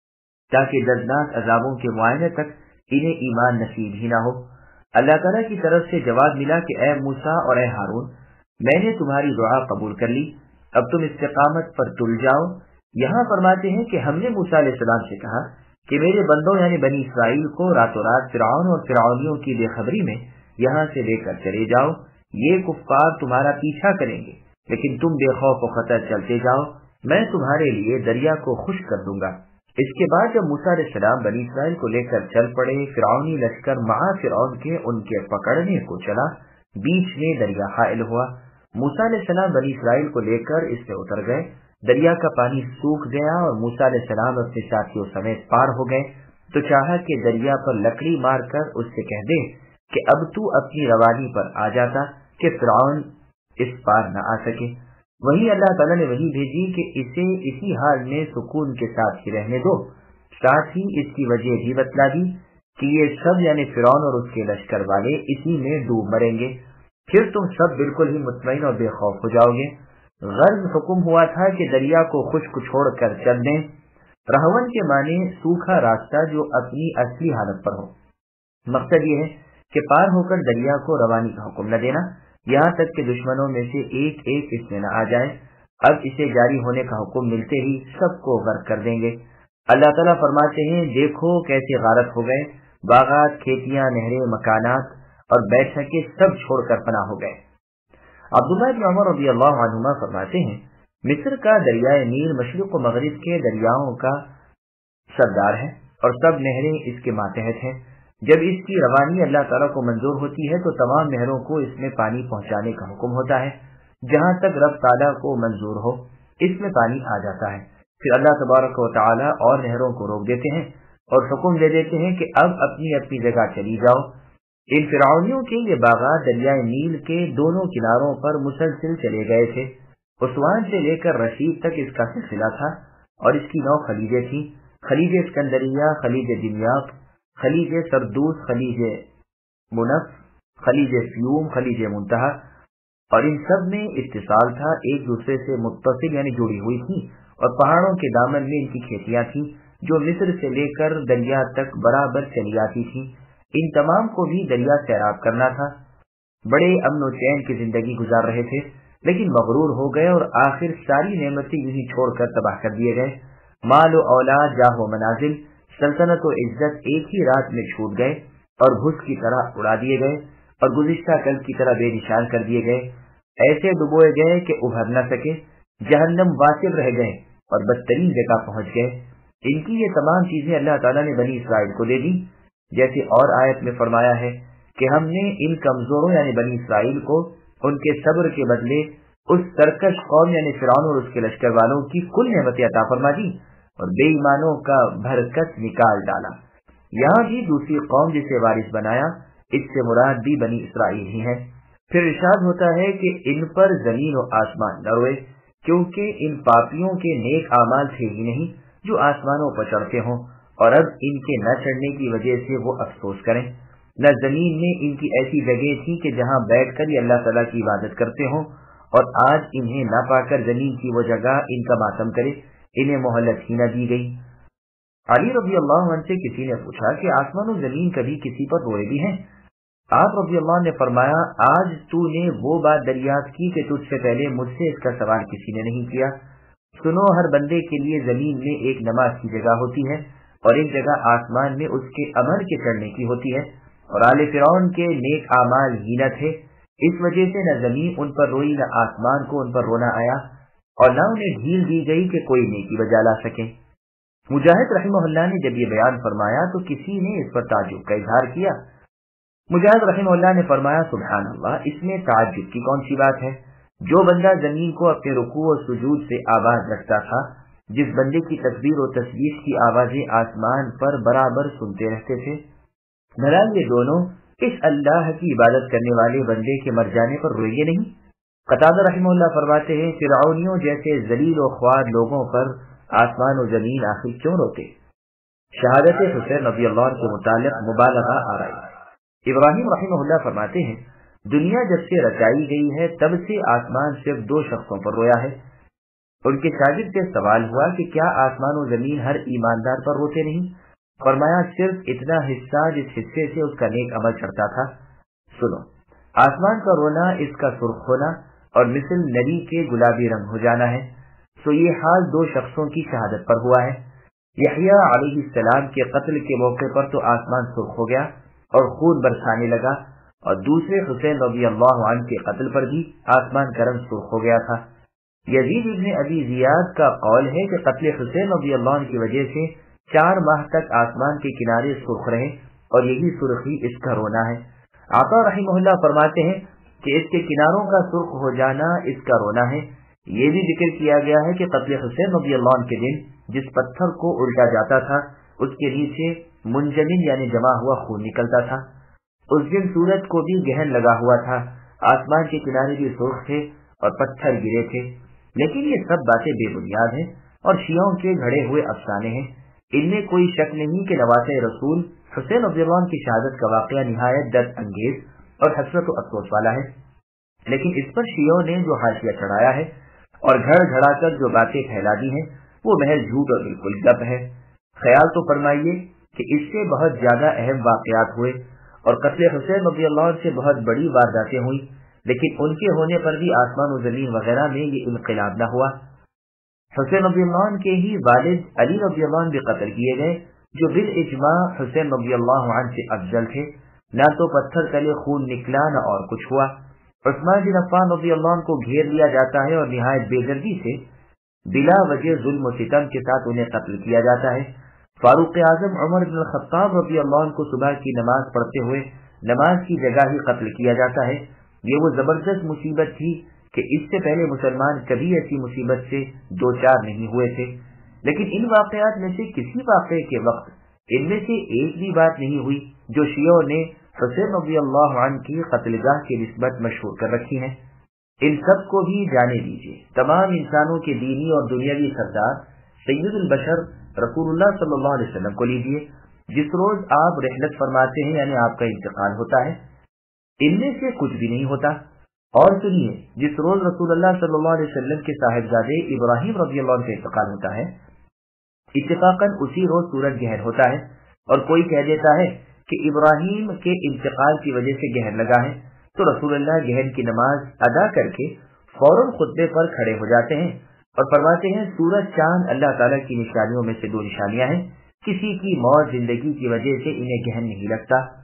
ताकि दर्दनाक अजाबों के मुआयने तक इन्हें ईमान नसीब ही ना हो। अल्लाह ताला की तरफ से जवाब मिला कि ऐ मूसा और ऐ हारून, मैंने तुम्हारी दुआ कबूल कर ली, अब तुम इस्तिकामत पर तुल जाओ। यहाँ फरमाते हैं कि हमने मूसा अलैहिस्सलाम से कहा कि मेरे बंदों यानी बनी इसराइल को रातों रात फिरऔन और फिरऔनियों की बेखबरी में यहाँ से लेकर चले जाओ। ये कुफ्फार तुम्हारा पीछा करेंगे, लेकिन तुम बेखौफ व खतर चलते जाओ, मैं तुम्हारे लिए दरिया को खुश्क कर दूंगा। इसके बाद जब मूसा अलैहिस्सलाम बनी इसराइल को लेकर चल पड़े, फिरऔनी लश्कर महा फिरऔन के उनके पकड़ने को चला, बीच में दरिया हाइल हुआ। मूसा अलैहिस्सलाम बनी इसराइल को लेकर इसमें उतर गए। दरिया का पानी सूख गया और मूसा अलैहिस्सलाम अपने साथियों समेत पार हो गए, तो चाहा कि दरिया पर लकड़ी मारकर उससे कह दे कि अब तू अपनी रवानी पर आ जाता कि फिरऔन इस पार न आ सके। वही अल्लाह ताला ने वही भेजी कि इसे इसी हाल में सुकून के साथ ही रहने दो। साथ ही इसकी वजह भी बतला दी कि ये सब यानी फिरौन और उसके लश्कर वाले इसी में डूब मरेंगे, फिर तुम सब बिल्कुल ही मुतमईन और बेखौफ हो जाओगे। गर्ज हुक्म हुआ था कि दरिया को खुश्क छोड़कर चल दें। रहवन के माने सूखा रास्ता जो अपनी असली हालत पर हो। मकसद ये है कि पार होकर दरिया को रवानी का हुक्म न देना, यहाँ तक कि दुश्मनों में से एक एक इसमें न आ जाए। अब इसे जारी होने का हुक्म मिलते ही सबको गर्क कर देंगे। अल्लाह ताला फरमाते हैं, देखो कैसे गारत हो गए, बागात, खेतियां, नहरें, मकानात और बैठकें सब छोड़कर पनाह हो गए। अब्दुल्लाह इब्न उमर रज़ियल्लाहु अन्हुमा फरमाते हैं, मिस्र का दरियाए नील मशरिक़ व मगरिब के दरियाओं का सरदार है और सब नहरें इसके मातहत हैं। जब इसकी रवानी अल्लाह ताला को मंजूर होती है तो तमाम नहरों को इसमें पानी पहुंचाने का हुक्म होता है। जहां तक रब ताला को मंजूर हो इसमें पानी आ जाता है। फिर अल्लाह तबारक व तआला और नहरों को रोक देते हैं और हुक्म दे देते हैं कि अब अपनी अपनी जगह चली जाओ। इन फिरौनियों के ये बागात दरियाए नील के दोनों किनारों पर मुसलसिल चले गए थे। उस्वान से लेकर रशीद तक इसका सिलसिला था और इसकी नौ खलीजें थी। खलीज स्कंदरिया, खलीज दिमयाक, खलीज सरदूस, खलीज मुनफ, खलीज फ्यूम, खलीज मुंतहा, और इन सब में इत्तिसाल था, एक दूसरे से मुत्तसिल यानी जुड़ी हुई थी और पहाड़ों के दामन में इनकी खेतियां थी जो मिस्र से लेकर दरिया तक बराबर चली आती थी। इन तमाम को भी दरिया सैराब करना था। बड़े अमन व चैन की जिंदगी गुजार रहे थे, लेकिन मगरूर हो गए और आखिर सारी नेमतें यूं ही छोड़कर तबाह कर दिए गए। माल व औलाद, जाह व मनाजिल, सल्तनत व इज्जत एक ही रात में छूट गए। اور भुस की तरह उड़ा दिए गए और गुज़िश्ता कल की तरह बेनिशान कर दिए गए, ऐसे डुबोए गए कि उभर न सके, जहन्नम वासिब रह गए और बदतरीन जगह पहुंच गए। इनकी ये तमाम चीजें अल्लाह ताला ने बनी इसराइल को दे दी। जैसे और आयत में फरमाया है कि हमने इन कमजोरों यानी बनी इसराइल को उनके सब्र के बदले उस सरकश कौम यानी फिरौन और उसके लश्कर वालों की कुल नेमतें अता फरमा दी और बेईमानों का भरकस निकाल डाला। यहाँ भी दूसरी कौम जिसे वारिस बनाया, इससे मुराद भी बनी इसराइल ही है। फिर इरशाद होता है कि इन पर जमीन और आसमान न रोए, क्योंकि इन पापियों के नेक आमाल थे ही नहीं जो आसमानों पर चढ़ते हों, और अब इनके न चढ़ने की वजह से वो अफसोस करें। न जमीन में इनकी ऐसी जगह थी कि जहाँ बैठकर ये अल्लाह ताला की इबादत करते हों, और आज इन्हें न पाकर जमीन की वो जगह इनका मातम करे, इन्हें मोहलत ही न दी गई। अली रज़ी अल्लाह अन्हु से किसी ने पूछा कि आसमान और जमीन कभी किसी पर रोए भी हैं? आप रज़ी अल्लाह ने फरमाया, आज तूने वो बात दरियाफ्त की कि तुझसे पहले मुझसे इसका सवाल किसी ने नहीं किया। सुनो, हर बंदे के लिए जमीन में एक नमाज की जगह होती है और एक जगह आसमान में उसके अमल के चढ़ने की होती है, और आले फिरौन के नेक आमाल ही न थे, इस वजह से न जमीन उन पर रोई न आसमान को उन पर रोना आया, और न उन्हें ढील दी गई कि कोई नेकी बजा ला सके। मुजाहिद रहमहुल्लाह ने जब ये बयान फरमाया तो किसी ने इस पर ताज्जुब का इजहार किया। मुजाहिद रहमहुल्लाह ने फरमाया, सुभान अल्लाह, इसमें ताज्जुब की कौन सी बात है? जो बंदा जमीन को अपने रुकू और सुजूद से आबाद रखता था, जिस बंदे की तकबीर और तस्बीह की आवाजें आसमान पर बराबर सुनते रहते थे, भला ये दोनों इस अल्लाह की इबादत करने वाले बंदे के मर जाने पर रोएंगे नहीं? कतादा रहमहुल्लाह फरमाते हैं, फिरौनियों जैसे जलील और ख्वार लोगों पर आसमान और जमीन आखिर क्यों रोते? शहादत हुसैन रज़ी अल्लाह अन्हु के मुतालिक मुबालगा आ रही है। इब्राहिम रहमहुल्लाह फरमाते हैं, दुनिया जब से रचाई गई है तब से आसमान सिर्फ दो शख्सों पर रोया है। उनके शागिर्द से सवाल हुआ कि क्या आसमान और जमीन हर ईमानदार पर रोते नहीं? फरमाया, सिर्फ इतना हिस्सा जिस हिस्से से उसका नेक अमल चढ़ता था। सुनो, आसमान का रोना इसका सुर्ख होना और मिसल नरी के गुलाबी रंग हो जाना है। तो ये हाल दो शख्सों की शहादत पर हुआ है। यहया अलैहिस्सलाम के कत्ल के मौके पर तो आसमान सुर्ख हो गया और खून बरसाने लगा, और दूसरे हुसैन रज़ी अल्लाह अन्हु के कत्ल पर भी आसमान का रंग सुर्ख हो गया था। यजीद इब्न अबी जियाद का कौल है कि कत्ल हुसैन रज़ी अल्लाह अन्हु की वजह से चार माह तक आसमान के किनारे सुर्ख रहे और यही सुर्खी इसका रोना है। आता रहमहुल्लाह फरमाते हैं कि इसके किनारों का सुर्ख हो जाना इसका रोना है। ये भी जिक्र किया गया है कि कत्ल हुसैन रज़ी अल्लाह अन्हु के दिन जिस पत्थर को उल्टा जाता था उसके नीचे मुंजमिन यानी जमा हुआ खून निकलता था। उस दिन सूरज को भी गहन लगा हुआ था, आसमान के किनारे भी सुर्ख थे और पत्थर गिरे थे। लेकिन ये सब बातें बेबुनियाद हैं और शियों के घड़े हुए अफसाने हैं। इनमें कोई शक नहीं कि नवासे रसूल हुसैन रज़ी अल्लाह अन्हु की शहादत का वाक़या निहायत दर्द अंगेज और हसरत और अफसोस वाला है। लेकिन इस पर शियों ने जो हाशिया चढ़ाया है और घड़ घड़ा कर जो बातें फैला दी हैं वो महज झूठ और बिल्कुल गप है। ख्याल तो फरमाइए कि इससे बहुत ज्यादा अहम वाक़यात हुए और कत्ल हुसैन रज़ी अल्लाह अन्हु से बहुत बड़ी वारदातें हुई, लेकिन उनके होने पर भी आसमान और जमीन वगैरह में ये इनकलाब न हुआ। हुसैन रज़ी अल्लाह अन्हु के ही वालिद अली रज़ी अल्लाह अन्हु भी कत्ल किए गए, जो बिल इजमा हुसैन रज़ी अल्लाह अन्हु से अफजल थे। न तो पत्थर तले खून निकला न और कुछ हुआ। उस्मान बिन अफ़्फ़ान रज़ी अल्लाह अन्हु को घेर लिया जाता है और निहायत बेदर्दी से बिला वजह जुल्म और सितम के साथ उन्हें कत्ल किया जाता है। Farooq Azam Umar bin Khattab रज़ी अल्लाह अन्हु को सुबह की नमाज पढ़ते हुए नमाज की जगह ही कत्ल किया जाता है। ये वो जबरदस्त मुसीबत थी कि इससे पहले मुसलमान कभी ऐसी मुसीबत से दो चार नहीं हुए थे। लेकिन इन वाक़यात में से किसी वाक़े के वक्त इनमें से एक भी बात नहीं हुई जो शियों ने हुसैन रज़ी अल्लाह अन्हु की कत्लगाह की निस्बत मशहूर कर रखी है। इन सब को भी जाने दीजिए। तमाम इंसानों के दीनी और दुनियावी सरदार सैयदुल बशर रसूलुल्लाह सल्लल्लाहु अलैहि वसल्लम को लीजिए। जिस रोज आप रहलत फरमाते हैं यानी आपका इंतकाल होता है, इनमें से कुछ भी नहीं होता। और सुनिए, जिस रोज रसूलुल्लाह सल्लल्लाहु अलैहि वसल्लम के साहिबजादे इब्राहिम रज़ी अल्लाह अन्हु का इंतकाल होता है, इत्तेफाकन उसी रोज सूरज गहन होता है। और कोई कह देता है कि इब्राहिम के इंतकाल की वजह से गहन लगा है, तो रसूलुल्लाह गहन की नमाज अदा करके फौरन खुतबे पर खड़े हो जाते हैं और फरमाते हैं, सूरज चांद अल्लाह ताला की निशानियों में से दो निशानियां हैं, किसी की मौत जिंदगी की वजह से इन्हें गहन नहीं लगता।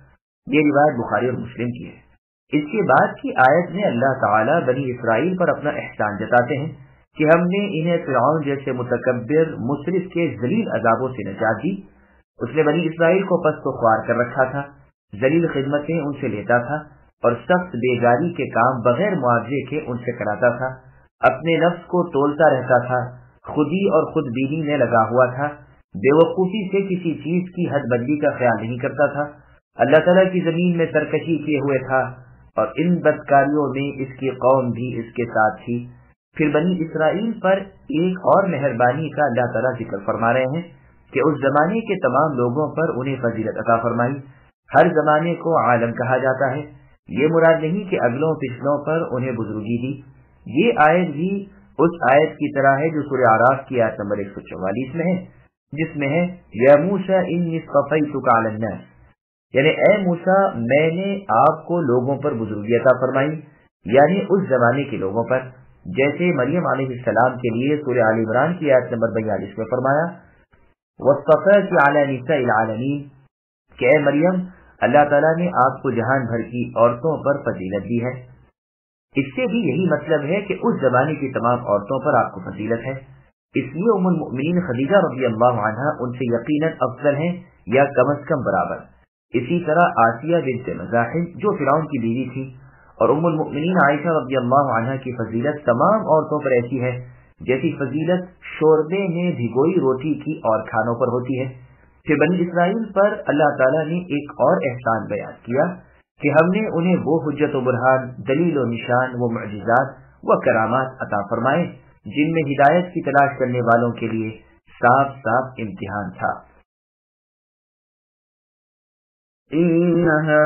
یہ روایت بخاری اور مسلم کی ہے۔ اس کے بعد کی آیت میں اللہ تعالیٰ بنی اسرائیل پر اپنا احسان جتاتے ہیں کہ ہم نے انہیں فرعون جیسے متکبر مسرف کے ذلیل عذابوں سے نجات دی۔ اس نے بنی اسرائیل کو پست و خوار کر رکھا تھا، ذلیل خدمتیں ان سے لیتا تھا اور سخت بیگاری کے کام بغیر معاوضے کے ان سے کراتا تھا، اپنے نفس کو تولتا رہتا تھا، خودی اور خود بینی میں لگا ہوا تھا، بے وقوفی سے کسی چیز کی حد بندی کا خیال نہیں کرتا تھا، اللہ تعالیٰ کی زمین میں سرکشی کیے ہوئے تھا، اور ان بدکاریوں میں اس کی قوم بھی اس کے ساتھ تھی۔ پھر بنی اسرائیل پر ایک اور مہربانی کا اللہ تعالیٰ ذکر فرما رہے ہیں کہ اس زمانے کے تمام لوگوں پر انہیں فضیلت عطا فرمائی۔ ہر زمانے کو عالم کہا جاتا ہے، یہ مراد نہیں کہ اگلوں پچھلوں پر انہیں بزرگی دی۔ یہ آیت بھی اس آیت کی طرح ہے جو سورہ اعراف کی آیت نمبر ایک سو چوالیس میں ہے، جس میں ہے یا موسیٰ انی اصطفیتک علی الناس، یعنی اے موسیٰ میں نے آپ کو لوگوں پر بزرگی عطا فرمائی، یعنی اس زمانے کے لوگوں پر، جیسے مریم علیہ السلام کے لیے سورہ آل عمران کی آیت نمبر بیالیس میں فرمایا واصطفاک علی نساء العالمین کہ اے مریم اللہ تعالیٰ نے آپ کو جہان بھر کی عورتوں پر فضیلت دی ہے۔ اس سے بھی یہی مطلب ہے کہ اس زمانے کی تمام عورتوں پر آپ کو فضیلت ہے، اس لیے ام المؤمنین خدیجہ رضی اللہ عنہا ان سے یقیناً افضل ہیں یا کم از کم برابر۔ اسی طرح آسیہ بنت مزاحم جو فرعون کی بیوی تھی، اور ام المؤمنین عائشہ رضی اللہ عنہا کی فضیلت تمام عورتوں پر ایسی ہے جیسی فضیلت شوربے میں بھگوئی روٹی کی اور کھانوں پر ہوتی ہے۔ پھر بنی اسرائیل پر اللہ تعالیٰ نے ایک اور احسان بیان کیا کہ ہم نے انہیں وہ حجت و برہان، دلیل و نشان، وہ معجزات و کرامات عطا فرمائے جن میں ہدایت کی تلاش کرنے والوں کے لیے صاف صاف امتحان تھا۔ إن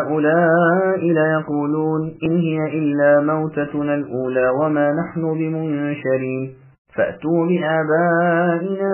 هؤلاء ليقولون إن هي إلا موتتنا الأولى وما نحن بمنشرين فأتوا بآبائنا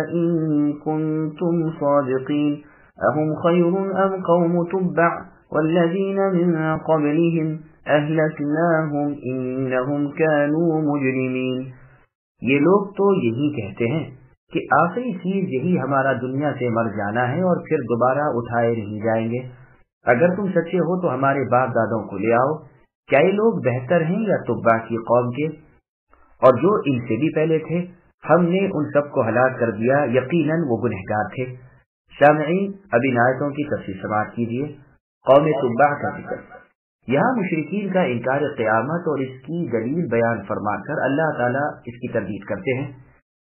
إن كنتم صادقين أهم خير أم قوم تبع والذين من قبلهم أهلكناهم إنهم كانوا مجرمين۔ یہ لوگ تو یہی کہتے ہیں کہ آخری چیز یہی ہمارا دنیا سے مر جانا ہے اور پھر دوبارہ اٹھائے نہیں جائیں گے۔ اگر تم سچے ہو تو ہمارے باپ دادوں کو لے آؤ، کیا یہ لوگ بہتر ہیں یا تبع کی قوم کے؟ اور جو ان سے بھی پہلے تھے ہم نے ان سب کو ہلاک کر دیا، یقیناً وہ گنہگار تھے۔ سامعین اب ان آیتوں کی تفصیل سماعت کیجیے۔ قوم تبع کا ذکر، یہاں مشرکین کا انکار قیامت اور اس کی دلیل بیان فرما کر اللہ تعالیٰ اس کی تردید کرتے ہیں۔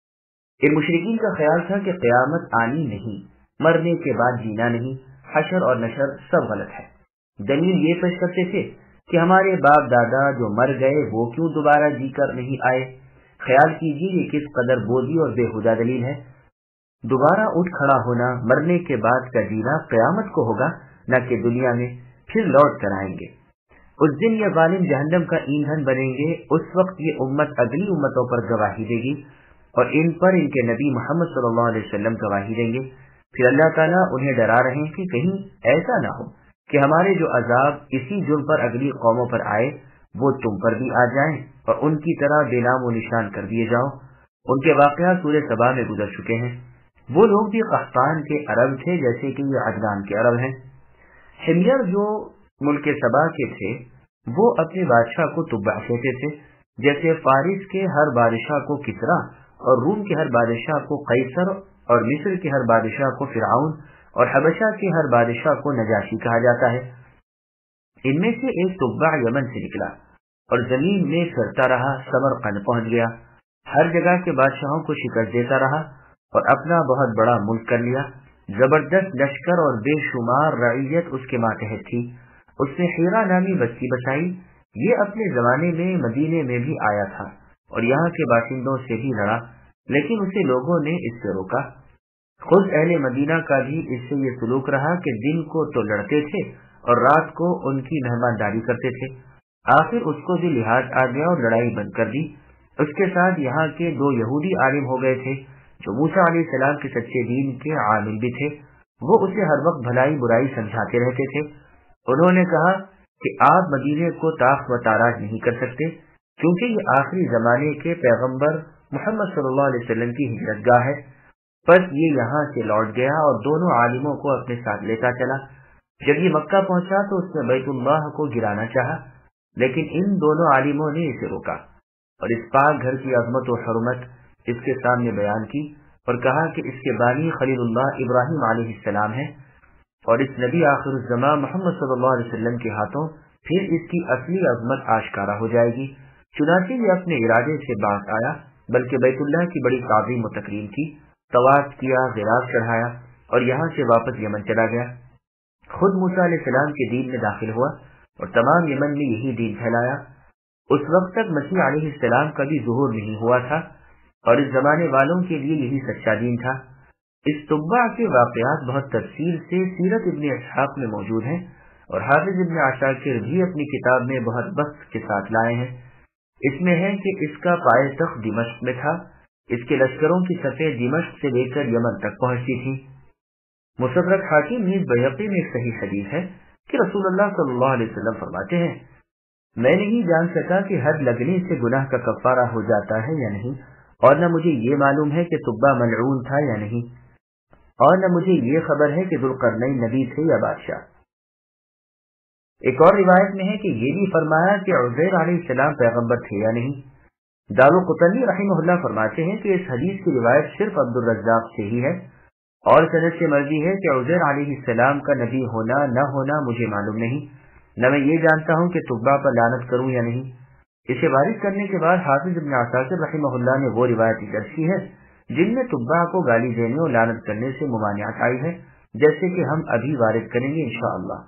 ان مشرکین کا خیال تھا کہ قیامت آنی نہیں، مرنے کے بعد جینا نہیں، حشر اور نشر سب غلط ہے۔ دلیل یہ پیش کرتے تھے کہ ہمارے باپ دادا جو مر گئے وہ کیوں دوبارہ جی کر نہیں آئے؟ خیال کیجیے یہ کس قدر بولی اور بےہودہ دلیل ہے۔ دوبارہ اٹھ کھڑا ہونا، مرنے کے بعد کا جینا قیامت کو ہوگا، نہ کہ دنیا میں، پھر لوٹ کر آئیں گے۔ اس دن یہ ظالم جہنم کا ایندھن بنیں گے، اس وقت یہ امت اگلی امتوں پر گواہی دے گی اور ان پر ان کے نبی محمد صلی اللہ علیہ وسلم گواہی دیں گے۔ پھر اللہ تعالیٰ انہیں ڈرا رہے ہیں کہ کہیں ایسا نہ ہو کہ ہمارے جو عذاب اسی جرم پر اگلی قوموں پر آئے وہ تم پر بھی آ جائیں اور ان کی طرح بے نام و نشان کر دیے جاؤ۔ ان کے واقعات سورہ سبا میں گزر چکے ہیں۔ وہ لوگ بھی قحطان کے عرب تھے جیسے کہ یہ عدنان کے عرب ہیں۔ حمیر جو ملک سبا کے تھے وہ اپنے بادشاہ کو تبع کہتے تھے، جیسے فارس کے ہر بادشاہ کو کسرا اور روم کے ہر بادشاہ کو قیصر اور مصر کے ہر بادشاہ کو فرعون اور حبشہ کے ہر بادشاہ کو نجاشی کہا جاتا ہے۔ ان میں سے ایک تبع یمن سے نکلا اور زمین میں پھرتا رہا، سمرقند پہنچ گیا، ہر جگہ کے بادشاہوں کو شکست دیتا رہا اور اپنا بہت بڑا ملک کر لیا۔ زبردست لشکر اور بے شمار رعیت اس کے ماتحت تھی۔ اس نے حیرہ نامی بستی بسائی، یہ اپنے زمانے میں مدینے میں بھی آیا تھا اور یہاں کے باشندوں سے بھی لڑا، لیکن اسے لوگوں نے اس سے روکا۔ خود اہل مدینہ کا بھی اس سے یہ سلوک رہا کہ دن کو تو لڑتے تھے اور رات کو ان کی مہمانداری کرتے تھے۔ آخر اس کو بھی لحاظ آ گیا اور لڑائی بند کر دی۔ اس کے ساتھ یہاں کے دو یہودی عالم ہو گئے تھے جو موسیٰ علیہ السلام کے سچے دین کے عامل بھی تھے۔ وہ اسے ہر وقت بھلائی برائی سمجھاتے رہتے تھے۔ انہوں نے کہا کہ آپ مدینے کو تاخت و تاراج نہیں کر سکتے کیونکہ یہ آخری زمانے کے پیغمبر محمد صلی اللہ علیہ وسلم کی ہجرت گاہ ہے۔ پس یہ یہاں سے لوٹ گیا اور دونوں عالموں کو اپنے ساتھ لیتا چلا۔ جب یہ مکہ پہنچا تو اس نے بیت اللہ کو گرانا چاہا، لیکن ان دونوں عالموں نے اسے روکا اور اس پاک گھر کی عظمت و حرمت اس کے سامنے بیان کی اور کہا کہ اس کے بانی خلیل اللہ ابراہیم علیہ السلام ہے، اور اس نبی آخر الزمان محمد صلی اللہ علیہ وسلم کے ہاتھوں پھر اس کی اصلی عظمت آشکارا ہو جائے گی۔ چنانچہ یہ اپنے ارادے سے باز آیا، بلکہ بیت اللہ کی بڑی تعظیم و تکریم کی، طواف کیا، غراض چڑھایا اور یہاں سے واپس یمن چلا گیا۔ خود موسیٰ علیہ السلام کے دین میں داخل ہوا اور تمام یمن میں یہی دین پھیلایا۔ اس وقت تک مسیح علیہ السلام کا بھی ظہور نہیں ہوا تھا اور اس زمانے والوں کے لیے یہی سچا دین تھا۔ اس تبع کے واقعات بہت تفصیل سے سیرت ابن اسحاق میں موجود ہیں اور حافظ ابن عساکر بھی اپنی کتاب میں بہت بحث کے ساتھ لائے ہیں۔ اس میں ہے کہ اس کا پائے تخت دمشق میں تھا، اس کے لشکروں کی صفیں دمشق سے لے کر یمن تک پہنچتی تھیں۔ مستدرک حاکم نیز بیہقی میں ایک صحیح حدیث ہے کہ رسول اللہ صلی اللہ علیہ وسلم فرماتے ہیں، میں نہیں جان سکا کہ حد لگنے سے گناہ کا کفارہ ہو جاتا ہے یا نہیں، اور نہ مجھے یہ معلوم ہے کہ تبع ملعون تھا یا نہیں، اور نہ مجھے یہ خبر ہے کہ ذوالقرنین نبی تھے یا بادشاہ۔ ایک اور روایت میں ہے کہ یہ بھی فرمایا کہ عزیر علیہ السلام پیغمبر تھے یا نہیں۔ دارقطنی رحمہ اللہ فرماتے ہیں کہ اس حدیث کی روایت صرف عبد الرزاق سے ہی ہے، اور سند سے مرضی ہے کہ عزیر علیہ السلام کا نبی ہونا نہ ہونا مجھے معلوم نہیں، نہ میں یہ جانتا ہوں کہ تبع پر لعنت کروں یا نہیں۔ اسے وارد کرنے کے بعد حافظ ابن عساکر رحمہ اللہ نے وہ روایت درج کی ہے جن میں تبع کو گالی دینے اور لعنت کرنے سے ممانعت آئی ہے، جیسے کہ ہم ابھی وارد کریں گے انشاءاللہ۔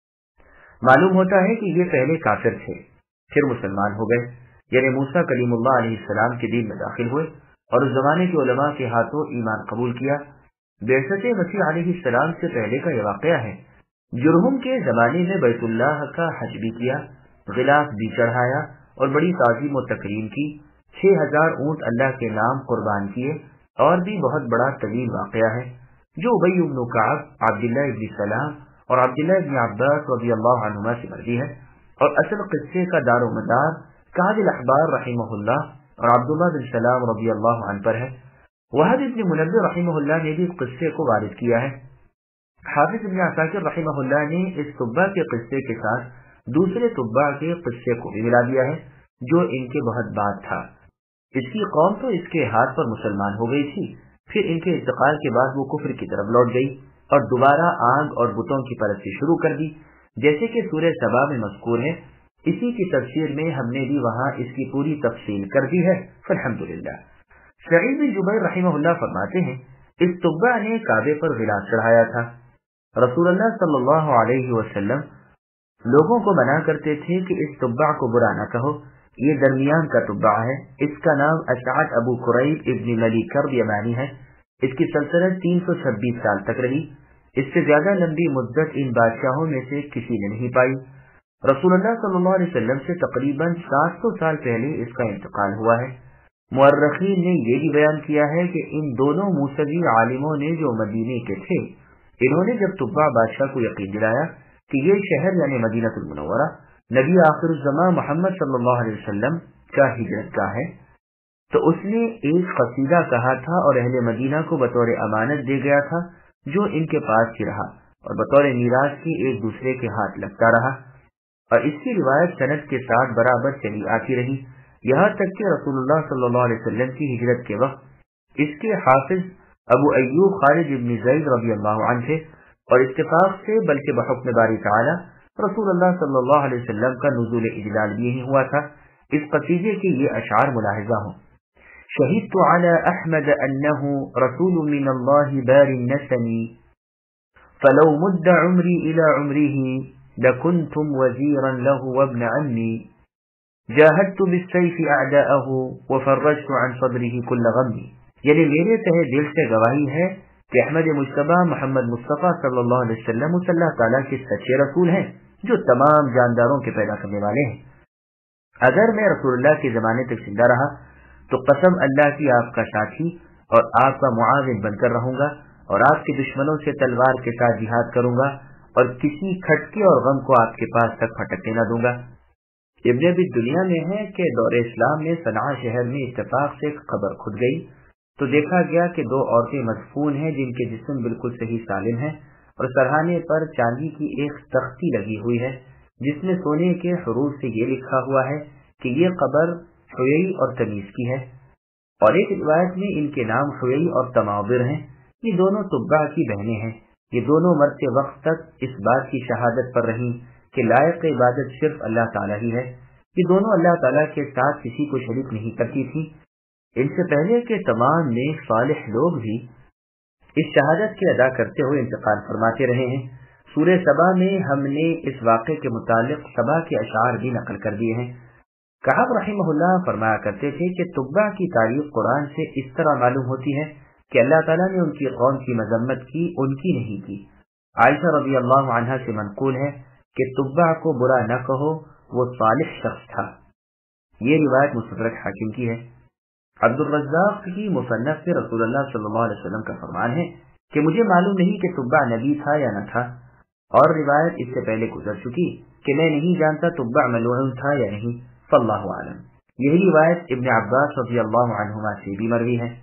معلوم ہوتا ہے کہ یہ پہلے کافر تھے، پھر مسلمان ہو گئے، یعنی موسیٰ کلیم اللہ علیہ السلام کے دین میں داخل ہوئے اور اس زمانے کے علماء کے ہاتھوں ایمان قبول کیا۔ بعثت مسیح علیہ السلام سے پہلے کا یہ واقعہ ہے۔ جرہم کے زمانے میں بیت اللہ کا حج بھی کیا، غلاف بھی چڑھایا اور بڑی تعظیم و تکریم کی، چھ ہزار اونٹ اللہ کے نام قربان کیے، اور بھی بہت بڑا طویل واقعہ ہے جو ابی بن کعب، عبداللہ بن سلام اور عبداللہ بن عباس رضی اللہ عنہما سے مروی ہے، اور اصل قصے کا دار و مدار کعب الاحبار رحمہ اللہ اور عبداللہ بن سلام رضی اللہ عنہ پر ہے۔ وحد ابن منبہ رحمہ اللہ نے بھی اس قصے کو وارد کیا ہے۔ حافظ ابن عساکر رحمہ اللہ نے اس تبع کے قصے کے ساتھ دوسرے تبع کے قصے کو بھی ملا دیا ہے جو ان کے بہت بعد تھا۔ اس کی قوم تو اس کے ہاتھ پر مسلمان ہو گئی تھی، پھر ان کے انتقال کے بعد وہ کفر کی طرف لوٹ گئی اور دوبارہ آگ اور بتوں کی پرستی شروع کر دی، جیسے کہ سورہ سبا میں مذکور ہے۔ اسی کی تفسیر میں ہم نے بھی وہاں اس کی پوری تفصیل کر دی ہے، الحمدللہ۔ سعید بن جبیر رحمہ اللہ فرماتے ہیں، اس تبع نے کعبے پر غلاف چڑھایا تھا۔ رسول اللہ صلی اللہ علیہ وسلم لوگوں کو منع کرتے تھے کہ اس تبع کو برا نہ کہو، یہ درمیان کا تبع ہے، اس کا نام اشعث ابو قریب ابن ملی کرب یمانی ہے، اس کی سلطنت تین سو چھبیس سال تک رہی، اس سے زیادہ لمبی مدت ان بادشاہوں میں سے کسی نے نہیں پائی۔ رسول اللہ صلی اللہ علیہ وسلم سے تقریباً سات سو سال پہلے اس کا انتقال ہوا ہے۔ مورخین نے یہ بھی بیان کیا ہے کہ ان دونوں موسوی عالموں نے جو مدینے کے تھے، انہوں نے جب تبع بادشاہ کو یقین دلایا کہ یہ شہر یعنی مدینہ المنورہ نبی آخر الزمان محمد صلی اللہ علیہ وسلم کا ہجرت گاہ ہے، تو اس نے ایک قصیدہ کہا تھا اور اہل مدینہ کو بطور امانت دے گیا تھا، جو ان کے پاس ہی رہا اور بطور میراث کی ایک دوسرے کے ہاتھ لگتا رہا، اور اس کی روایت سند کے ساتھ برابر چلی آتی رہی، یہاں تک کہ رسول اللہ صلی اللہ علیہ وسلم کی ہجرت کے وقت اس کے حافظ ابو ایوب خالد ابن زید رضی اللہ عنہ تھے، اور اتفاق سے بلکہ بحکم باری تعالی رسول اللہ صلی اللہ علیہ وسلم کا نزول اجلال بھی ہی ہوا تھا۔ اس قصیدے کے یہ اشعار ملاحظہ ہوں: شہدت علی احمد انه رسول من اللہ بار النسم فلو مد عمری الى عمره لکنتم وزیرا له وابن عمی جاہدت بالسیف اعداءه وفرجت عن صدره كل غم۔ یعنی میرے تہ دل سے گواہی ہے کہ احمد مجتبی محمد مصطفیٰ صلی اللہ علیہ وسلم اللہ تعالیٰ کے سچے رسول ہیں جو تمام جانداروں کے پیدا کرنے والے ہیں۔ اگر میں رسول اللہ کے زمانے تک زندہ رہا تو قسم اللہ کی آپ کا ساتھی اور آپ کا معاون بن کر رہوں گا، اور آپ کے دشمنوں سے تلوار کے ساتھ جہاد کروں گا، اور کسی کھٹکے اور غم کو آپ کے پاس تک پھٹکنے نہ دوں گا۔ ابن ابی دنیا میں ہے کہ دور اسلام میں صنعاء شہر میں اتفاق سے ایک قبر کھد گئی تو دیکھا گیا کہ دو عورتیں مدفون ہیں جن کے جسم بالکل صحیح سالم ہیں اور सरहाने पर चांदी की एक तख्ती लगी हुई है जिसमें सोने के हरूफ से ये लिखा हुआ है कि ये कब्र हुयई और तमीज की है। और एक रिवायत में इनके नाम हुयई और तमाबिर हैं। ये दोनों तुब्बा की बहनें हैं। ये दोनों मरते वक्त तक इस बात की शहादत पर रहीं कि लायक इबादत सिर्फ अल्लाह ताला ही है। ये दोनों अल्लाह ताला के साथ किसी को शरीक नहीं करती थी। इनसे पहले के तमाम नेक सालिह लोग भी इस शहादत के अदा करते हुए इंतकाल फरमाते रहे हैं। सूरह सबा में हमने इस वाक़े के मुतालिक सबा के अशार भी नकल कर दिए हैं। कहाब रहिमहुल्लाह फरमाया करते थे कि तुब्बा की तारीफ कुरान से इस तरह मालूम होती है कि अल्लाह ताला ने उनकी कौम की मजम्मत की, उनकी नहीं की। आयशा रज़ी अल्लाह अन्हा से मनक़ूल है कि तुब्बा को बुरा न कहो, वो सालिह शख्स था। ये रिवायत मुस्तदरक हाकिम की है। अब्दुल रज़्ज़ाक़ की मुसन्नफ से रसूलुल्लाह सल्लल्लाहु अलैहि वसल्लम का फरमान है कि मुझे मालूम नहीं कि तुब्बा नबी था या न था, और रिवायत इससे पहले गुजर चुकी कि मैं नहीं जानता तुब्बा मलऊन था या नहीं। वल्लाहु आलम। यही रिवायत इब्न अब्बास रज़ियल्लाहु अन्हुमा से भी मरवी है।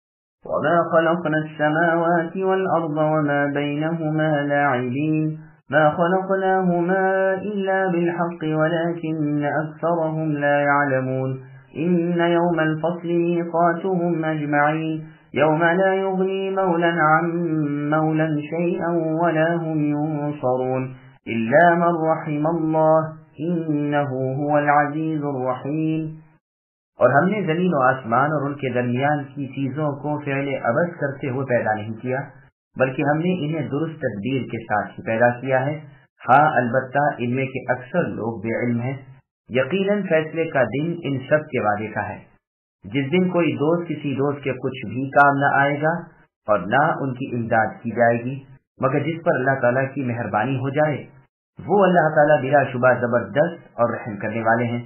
وما خلقنا السماوات والأرض وما بينهما لاعبين ما خلقناهما إلا بالحق ولكن أكثرهم لا يعلمون إن يوم الفصل ميقاتهم أجمعين يوم لا يغني مولا عن مولا شيئا ولا هم ينصرون إلا من رحم الله إنه هو العزيز الرحيم۔ اور ہم نے زمین و آسمان اور ان کے درمیان کی چیزوں کو فعل عبث کرتے ہوئے پیدا نہیں کیا، بلکہ ہم نے انہیں درست تدبیر کے ساتھ ہی پیدا کیا ہے۔ ہاں البتہ ان میں کے اکثر لوگ بے علم ہیں۔ یقیناً فیصلے کا دن ان سب کے وعدے کا ہے، جس دن کوئی دوست کسی دوست کے کچھ بھی کام نہ آئے گا اور نہ ان کی امداد کی جائے گی مگر جس پر اللہ تعالیٰ کی مہربانی ہو جائے۔ وہ اللہ تعالیٰ بلا شبہ زبردست اور رحم کرنے والے ہیں۔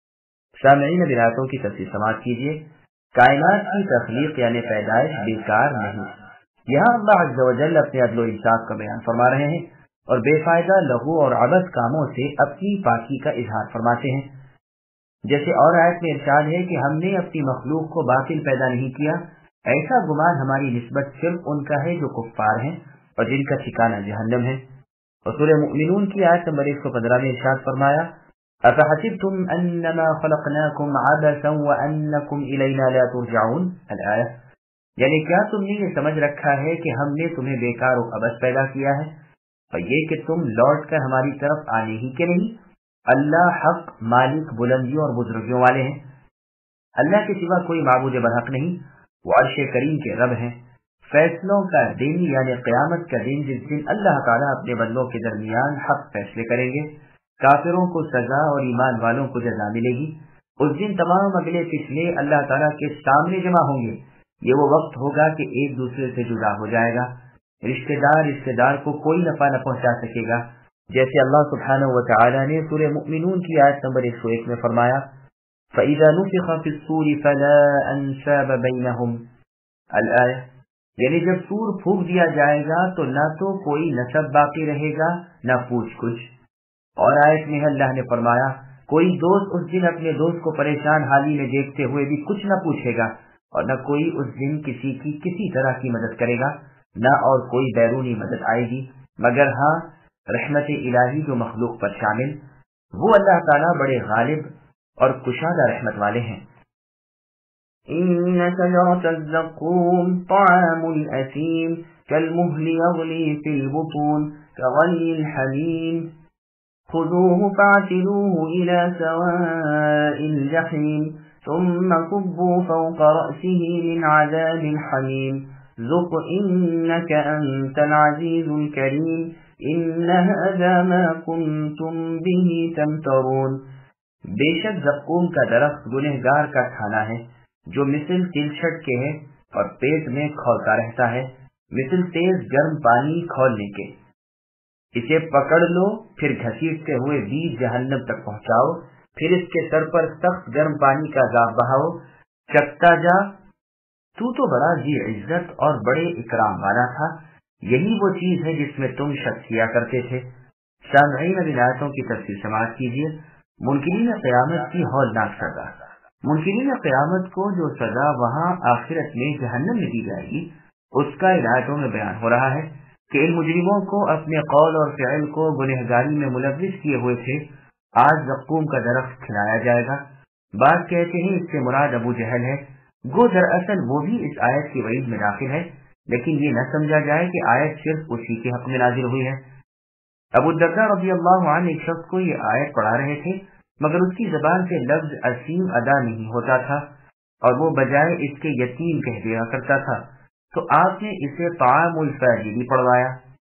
سامعین براتوں کی تفسیر سماعت کیجیے۔ کائنات کی تخلیق یعنی پیدائش بیکار نہیں۔ یہاں اللہ عز و جل اپنے عدل و انصاف کا بیان فرما رہے ہیں اور بے فائدہ لغو اور عبث کاموں سے اپنی پاکی کا اظہار فرماتے ہیں۔ جیسے اور آیت میں ارشاد ہے کہ ہم نے اپنی مخلوق کو باطل پیدا نہیں کیا، ایسا گمان ہماری نسبت صرف ان کا ہے جو کفار ہیں اور جن کا ٹھکانہ جہنم ہے۔ اور سورہ مؤمنون کی آیت نمبر ایک سو پندرہ میں ارشاد فرمایا أَفَحَسِبْتُمْ أَنَّمَا خَلَقْنَاكُمْ عَبَثًا وَأَنَّكُمْ إِلَيْنَا لَا تُرْجَعُونَ الآیہ، یعنی کیا تم نے یہ سمجھ رکھا ہے کہ ہم نے تمہیں بیکار و عبث پیدا کیا ہے اور یہ کہ تم لوٹ کر ہماری طرف آنے ہی کے نہیں؟ اللہ حق مالک بلندیوں اور بزرگیوں والے ہیں۔ اللہ کے سوا کوئی معبود برحق نہیں، وہ عرش کریم کے رب ہیں۔ فیصلوں کا دن یعنی قیامت کا دن، جس دن اللہ تعالیٰ اپنے بندوں کے درمیان حق فیصلے کریں گے، کافروں کو سزا اور ایمان والوں کو جزا ملے گی۔ اس دن تمام اگلے پچھلے اللہ تعالیٰ کے سامنے جمع ہوں گے۔ یہ وہ وقت ہوگا کہ ایک دوسرے سے جدا ہو جائے گا، رشتہ دار رشتہ دار کو کوئی نفع نہ پہنچا سکے گا، جیسے اللہ سبحانہ و تعالیٰ نے سورہ مؤمنون کی آیت نمبر ایک سو ایک میں فرمایا فَإِذَا نُفِخَ فِي الصُّورِ فَلَا أَنْسَابَ بَيْنَهُمْ الآیہ، یعنی جب سور پھونک دیا جائے گا تو نہ تو کوئی نسب باقی رہے گا نہ پوچھ کچھ۔ اور آیت میں اللہ نے فرمایا کوئی دوست اس دن اپنے دوست کو پریشان حالی میں دیکھتے ہوئے بھی کچھ نہ پوچھے گا اور نہ کوئی اس دن کسی کی کسی طرح کی مدد کرے گا، نہ اور کوئی بیرونی مدد آئے گی مگر ہاں رحمت الہی جو مخلوق پر شامل، وہ اللہ تعالیٰ بڑے غالب اور کشادہ رحمت والے ہیں۔ إن شجرة الزقوم طعام الأثيم كالمهل يغلي في البطون كغلي الحميم خذوه فاعتلوه إلى سواء الجحيم ثم صبوا فوق رأسه من عذاب الحميم ذق إنك أنت العزيز الكريم إن هذا ما كنتم به تمترون۔ بے شک زقوم کا درخت گنہگار کا کھانا ہے جو مثل تلچھٹ کے ہے اور پیٹ میں کھولتا رہتا ہے مثل تیز گرم پانی کھولنے کے۔ اسے پکڑ لو پھر گھسیٹتے ہوئے بیچ جہنم تک پہنچاؤ، پھر اس کے سر پر سخت گرم پانی کا عذاب بہاؤ، چکتا جا تو تو بڑا ذی عزت اور بڑے اکرام والا تھا۔ یہی وہ چیز ہے جس میں تم شک کیا کرتے تھے۔ سامعین اب آیتوں کی تفسیر سماعت کیجیے۔ منکرین قیامت کی ہولناک سزا۔ منکرین قیامت کو جو سزا وہاں آخرت میں جہنم میں دی جائے گی اس کا آیتوں میں بیان ہو رہا ہے۔ کہ ان مجرموں کو اپنے قول اور فعل کو گنہگاری میں ملوث کیے ہوئے تھے، آج زقوم کا درخت کھلایا جائے گا۔ بعض کہتے ہیں اس سے مراد ابو جہل ہے، گو دراصل وہ بھی اس آیت کی وعید میں داخل ہے، لیکن یہ نہ سمجھا جائے کہ آیت صرف اسی کے حق میں نازل ہوئی ہے۔ ابو الدرداء رضی اللہ عنہ ایک شخص کو یہ آیت پڑھا رہے تھے، مگر اس کی زبان سے لفظ اسیم ادا نہیں ہوتا تھا اور وہ بجائے اس کے یتیم کہہ دیا کرتا تھا، تو آپ نے اسے طعام الفاجر پڑھوایا۔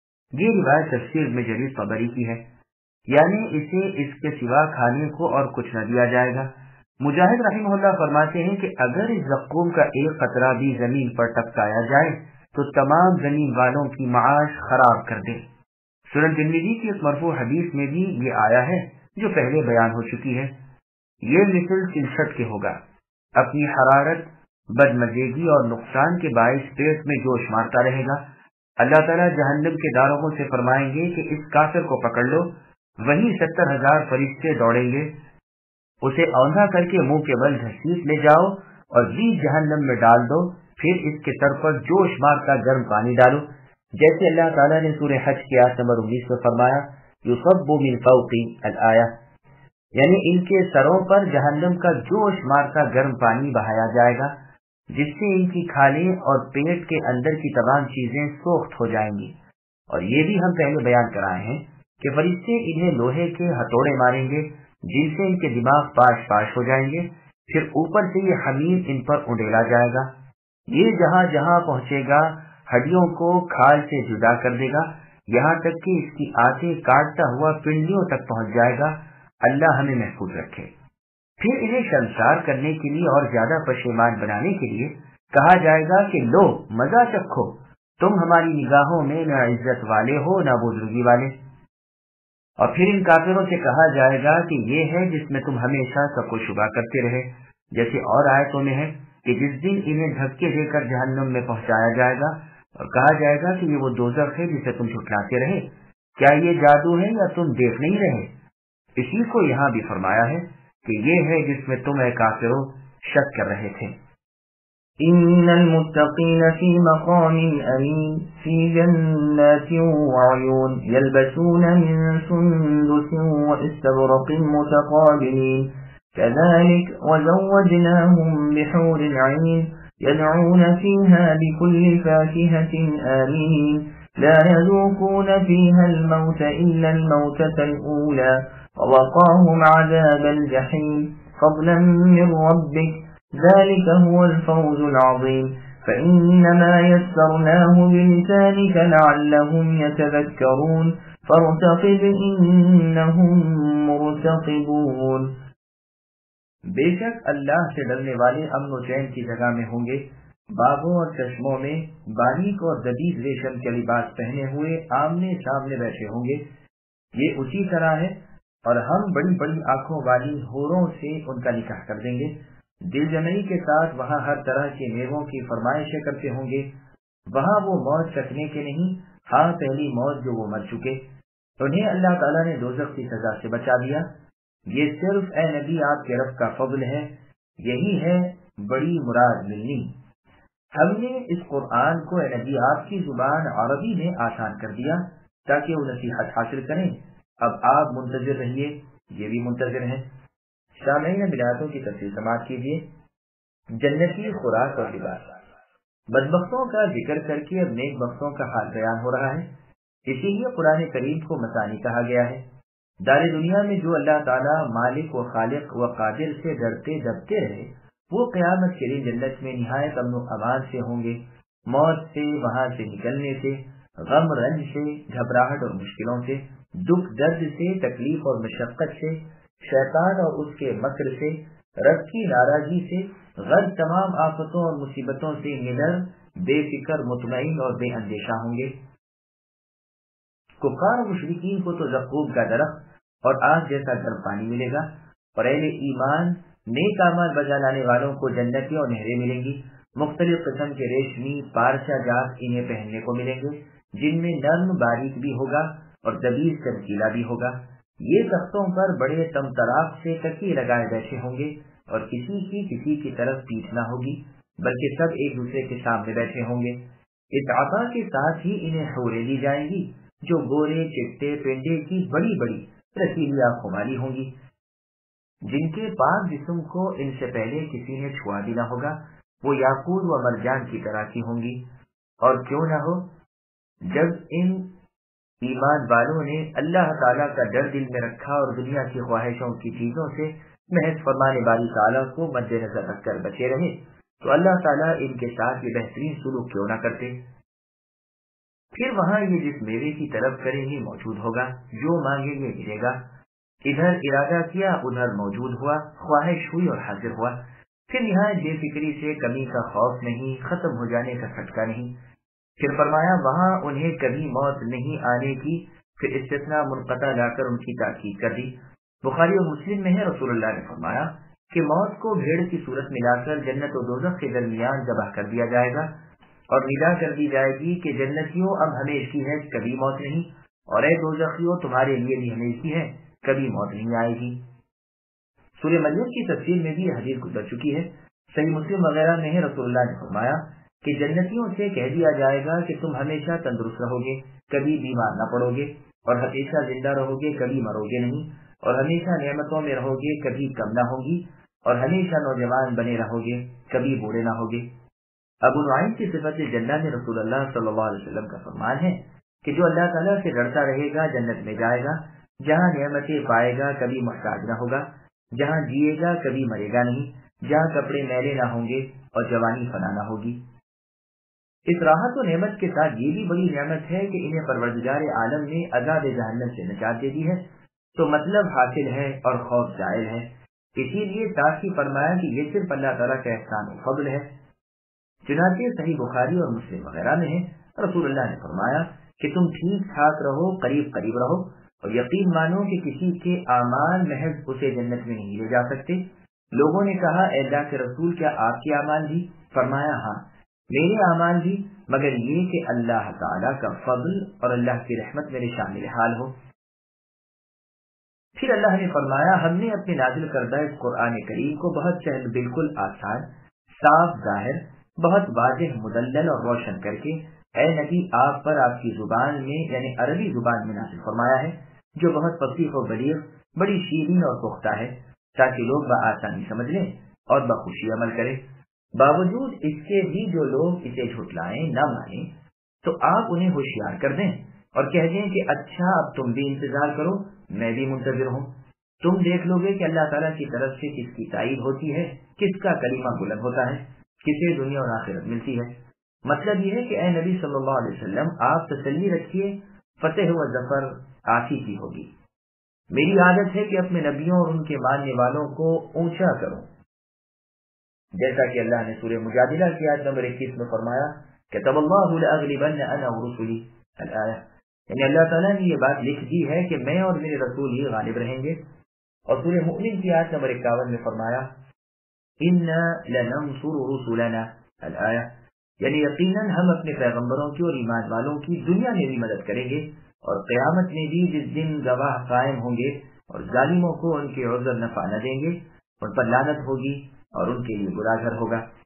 یہ روایت تفسیر میں جریر طبری کی ہے، یعنی اسے اس کے سوا کھانے کو اور کچھ نہ دیا جائے گا۔ مجاہد رحمہ اللہ فرماتے ہیں کہ اگر اس زقوم کا ایک قطرہ بھی زمین پر ٹپکایا جائے تو تمام زمین والوں کی معاش خراب کر دے۔ سنن ترمذی کی اس مرفوع حدیث میں بھی یہ آیا ہے جو پہلے بیان ہو چکی ہے۔ یہ مثل سلسٹ کے ہوگا، اپنی حرارت، بدمزیگی اور نقصان کے باعث پیٹ میں جوش مارتا رہے گا۔ اللہ تعالیٰ جہنم کے داروغوں سے فرمائیں گے کہ اس کافر کو پکڑ لو، وہیں ستر ہزار فرشتے دوڑیں گے، اسے اوندھا کر کے منہ کے بل گھسیٹ لے جاؤ اور بیچ جہنم میں ڈال دو، پھر اس کے سر پر جوش مار کا گرم پانی ڈالو، جیسے اللہ تعالیٰ نے سورہ حج کی آیت نمبر انیس میں فرمایا یصب من فوق الآیہ، یعنی ان کے سروں پر جہنم کا جوش مار کا گرم پانی بہایا جائے گا، جس سے ان کی کھالیں اور پیٹ کے اندر کی تمام چیزیں سوخت ہو جائیں گی۔ اور یہ بھی ہم پہلے بیان کرائے ہیں کہ فرشتے انہیں لوہے کے ہتھوڑے ماریں گے جن سے ان کے دماغ پاش پاش ہو جائیں گے، پھر اوپر سے یہ حمیم ان پر اڈیلا جائے گا، یہ جہاں جہاں پہنچے گا ہڈیوں کو کھال سے جدا کر دے گا، یہاں تک کہ اس کی آنتیں کاٹتا ہوا پنڈلیوں تک پہنچ جائے گا۔ اللہ ہمیں محفوظ رکھے۔ پھر انہیں شرمسار کرنے کے لیے اور زیادہ پشیمان بنانے کے لیے کہا جائے گا کہ لو مزہ چکھو، تم ہماری نگاہوں میں نہ عزت والے ہو نہ بزرگی والے۔ اور پھر ان کافروں سے کہا جائے گا کہ یہ ہے جس میں تم ہمیشہ شک و شبہ کرتے رہے، جیسے اور آیتوں میں ہے کہ جس دن انہیں دھکے دے کر جہنم میں پہنچایا جائے گا اور کہا جائے گا کہ یہ وہ دوزخ ہے جسے تم جھٹلاتے رہے، کیا یہ جادو ہے یا تم دیکھ نہیں رہے؟ اسی کو یہاں بھی فرمایا ہے کہ یہ ہے جس میں تم اے کافروں شک کر رہے تھے۔ ان المتقین فی مقام امین فی جنات وعیون یلبسون من سندس واستبرق متقابلین كذلك وزوجناهم بحور عين يدعون فيها بكل فاكهة آمنين لا يذوقون فيها الموت إلا الموتة الأولى ووقاهم عذاب الجحيم فضلا من ربك ذلك هو الفوز العظيم فإنما يسرناه بلسانك لعلهم يتذكرون فارتقب إنهم مرتقبون۔ بے شک اللہ سے ڈرنے والے امن و چین کی جگہ میں ہوں گے، باغوں اور چشموں میں باریک اور جدید ریشم کے لباس پہنے ہوئے آمنے سامنے بیٹھے ہوں گے۔ یہ اسی طرح ہے، اور ہم بڑی بڑی آنکھوں والی حوروں سے ان کا نکاح کر دیں گے، دل جمعی کے ساتھ وہاں ہر طرح کے میووں کی فرمائشیں کرتے ہوں گے۔ وہاں وہ موت چکھنے کے نہیں، ہاں پہلی موت جو وہ مر چکے، انہیں اللہ تعالیٰ نے دوزخ کی سزا سے بچا دیا۔ یہ صرف اے نبی آپ کے رب کا فضل ہے، یہی ہے بڑی مراد ملنی۔ ہم نے اس قرآن کو اے نبی آپ کی زبان عربی میں آسان کر دیا تاکہ وہ نصیحت حاصل کریں۔ اب آپ منتظر رہیے، یہ بھی منتظر ہیں۔ سامعین بلاتوں کی تفصیل سماعت کیجیے۔ جنتی خوراک اور لباس، بدبختوں کا ذکر کر کے اب نیک بختوں کا حال بیان ہو رہا ہے، اسی لیے قرآن کریم کو مثانی کہا گیا ہے۔ دار دنیا میں جو اللہ تعالیٰ مالک و خالق و قادر سے ڈرتے دبتے رہے، وہ قیامت کے دن جنت میں نہایت امن و امان سے ہوں گے، موت سے، وہاں سے نکلنے سے، غم رنج سے، گھبراہٹ اور مشکلوں سے، دکھ درد سے، تکلیف اور مشقت سے، شیطان اور اس کے مکر سے، رب کی ناراضی سے، غرض تمام آفتوں اور مصیبتوں سے نڈر، بے فکر، مطمئن اور بے اندیشہ ہوں گے۔ کفار و مشرکین کو تو زقوم کا درخت اور آگ جیسا گرم پانی ملے گا، اور اہل ایمان نیک اعمال بجا لانے والوں کو جنتیں اور نہریں ملیں گی، مختلف قسم کے ریشمی پارچہ جات انہیں پہننے کو ملیں گے، جن میں نرم باریک بھی ہوگا اور دبیز چمکیلا بھی ہوگا۔ یہ تختوں پر بڑے تم طراق سے تکیے لگائے بیٹھے ہوں گے، اور کسی کی کسی کی طرف پیٹھ نہ ہوگی، بلکہ سب ایک دوسرے کے سامنے بیٹھے ہوں گے۔ اس عطا کے ساتھ ہی انہیں حوریں دی جائیں گی جو گورے چٹے پینڈے کی بڑی بڑی رسیلی آنکھوں والی ہوں گی، جن کے پاک جسم کو ان سے پہلے کسی نے چھوا بھی نہ ہوگا، وہ یاقوت و مرجان کی طرح کی ہوں گی۔ اور کیوں نہ ہو، جب ان ایمان والوں نے اللہ تعالیٰ کا ڈر دل میں رکھا اور دنیا کی خواہشوں کی چیزوں سے محض فرمان باری تعالیٰ کو مد نظر رکھ کر بچے رہے، تو اللہ تعالیٰ ان کے ساتھ یہ بہترین سلوک کیوں نہ کرتے۔ پھر وہاں یہ جس میوے کی طلب کریں گے موجود ہوگا، جو مانگیں گے ملے گا۔ ادھر ارادہ کیا ادھر موجود ہوا، خواہش ہوئی اور حاضر ہوا۔ پھر نہایت بے فکری سے کمی کا خوف نہیں، ختم ہو جانے کا کھٹکا نہیں۔ پھر فرمایا وہاں انہیں کبھی موت نہیں آنے کی، پھر استثناء منقطع لا کر ان کی تاکید کر دی۔ بخاری اور مسلم میں ہے، رسول اللہ نے فرمایا کہ موت کو بھیڑ کی صورت میں لا کر جنت و دوزخ کے درمیان ذبح کر دیا جائے گا، اور ندا کر دی جائے گی کہ جنتیوں اب ہمیشہ کی ہے، کبھی موت نہیں، اور اے دوزخیوں تمہارے لیے بھی ہمیشہ کی ہے، کبھی موت نہیں آئے گی۔ سورہ مریم کی تفسیر میں بھی یہ حدیث گزر چکی ہے، صحیح مسلم وغیرہ میں ہے، رسول اللہ نے فرمایا کہ جنتیوں سے کہہ دیا جائے گا کہ تم ہمیشہ تندرست رہو گے، کبھی بیمار نہ پڑو گے، اور ہمیشہ زندہ رہو گے، کبھی مرو گے نہیں، اور ہمیشہ نعمتوں میں رہو گے، کبھی کم نہ ہوگی، اور ہمیشہ نوجوان بنے رہو گے، کبھی بوڑھے نہ ہوگے۔ ابو نعیم کی صفت جنہ میں رسول اللہ صلی اللہ علیہ وسلم کا فرمان ہے کہ جو اللہ تعالیٰ سے ڈرتا رہے گا جنت میں جائے گا، جہاں نعمتیں پائے گا کبھی محتاج نہ ہوگا، جہاں جیے گا کبھی مرے گا نہیں، جہاں کپڑے میلے نہ ہوں گے اور جوانی فنا نہ ہوگی۔ اس راحت و نعمت کے ساتھ یہ بھی بڑی نعمت ہے کہ انہیں پروردگار عالم نے عذاب جہنم سے نجات دے دی ہے، تو مطلب حاصل ہے اور خوف زائل ہے۔ اسی لیے تاکہ فرمایا کہ یہ صرف اللہ تعالیٰ کا احسان و فضل ہے۔ چنانچہ صحیح بخاری اور مسلم وغیرہ میں ہے، رسول اللہ نے فرمایا کہ تم ٹھیک ٹھاک رہو، قریب قریب رہو، اور یقین مانو کہ کسی کے اعمال محض اسے جنت میں نہیں لے جا سکتے۔ لوگوں نے کہا اے اللہ کے رسول کیا آپ کے اعمال بھی؟ فرمایا ہاں میرے اعمال بھی، مگر یہ کہ اللہ تعالیٰ کا فضل اور اللہ کی رحمت میرے شامل حال ہو۔ پھر اللہ نے فرمایا ہم نے اپنے نازل کردہ اس قرآن کریم کو بہت سہل، بالکل آسان، صاف ظاہر، بہت واضح، مدلل اور روشن کر کے اے نبی آپ پر آپ کی زبان میں یعنی عربی زبان میں نازل فرمایا ہے، جو بہت فصیح و بلیغ، بڑی شیرین اور پختہ ہے، تاکہ لوگ بآسانی سمجھ لیں اور بخوشی عمل کریں۔ باوجود اس کے بھی جو لوگ اسے جھٹلائیں، نہ مانیں، تو آپ انہیں ہوشیار کر دیں اور کہہ دیں کہ اچھا اب تم بھی انتظار کرو، میں بھی منتظر ہوں۔ تم دیکھ لو گے کہ اللہ تعالیٰ کی طرف سے کس کی تائید ہوتی ہے، کس کا کلمہ بلند ہوتا ہے، کسے دنیا اور آخرت ملتی ہے۔ مطلب یہ ہے کہ اے نبی صلی اللہ علیہ وسلم آپ تسلی رکھیے، فتح و ظفر آپ ہی کی ہوگی۔ میری عادت ہے کہ اپنے نبیوں اور ان کے ماننے والوں کو اونچا کروں، جیسا کہ اللہ نے سورہ مجادلہ کی آیت نمبر اکیس میں فرمایا کتب اللہ لأغلبن انا ورسلی الآیہ، یعنی اللہ تعالیٰ نے یہ بات لکھ دی ہے کہ میں اور میرے رسول ہی غالب رہیں گے۔ اور سورہ مؤمن کی آیت نمبر اکاون میں فرمایا انا لننصر رسلنا الآیہ، یعنی یقیناً ہم اپنے پیغمبروں کی اور ایمان والوں کی دنیا میں بھی مدد کریں گے، اور قیامت میں بھی جس دن گواہ قائم ہوں گے، اور ظالموں کو ان کے عذر نفع نہ دیں گے، ان پر لعنت ہوگی اور ان کے لیے برا گھر ہوگا۔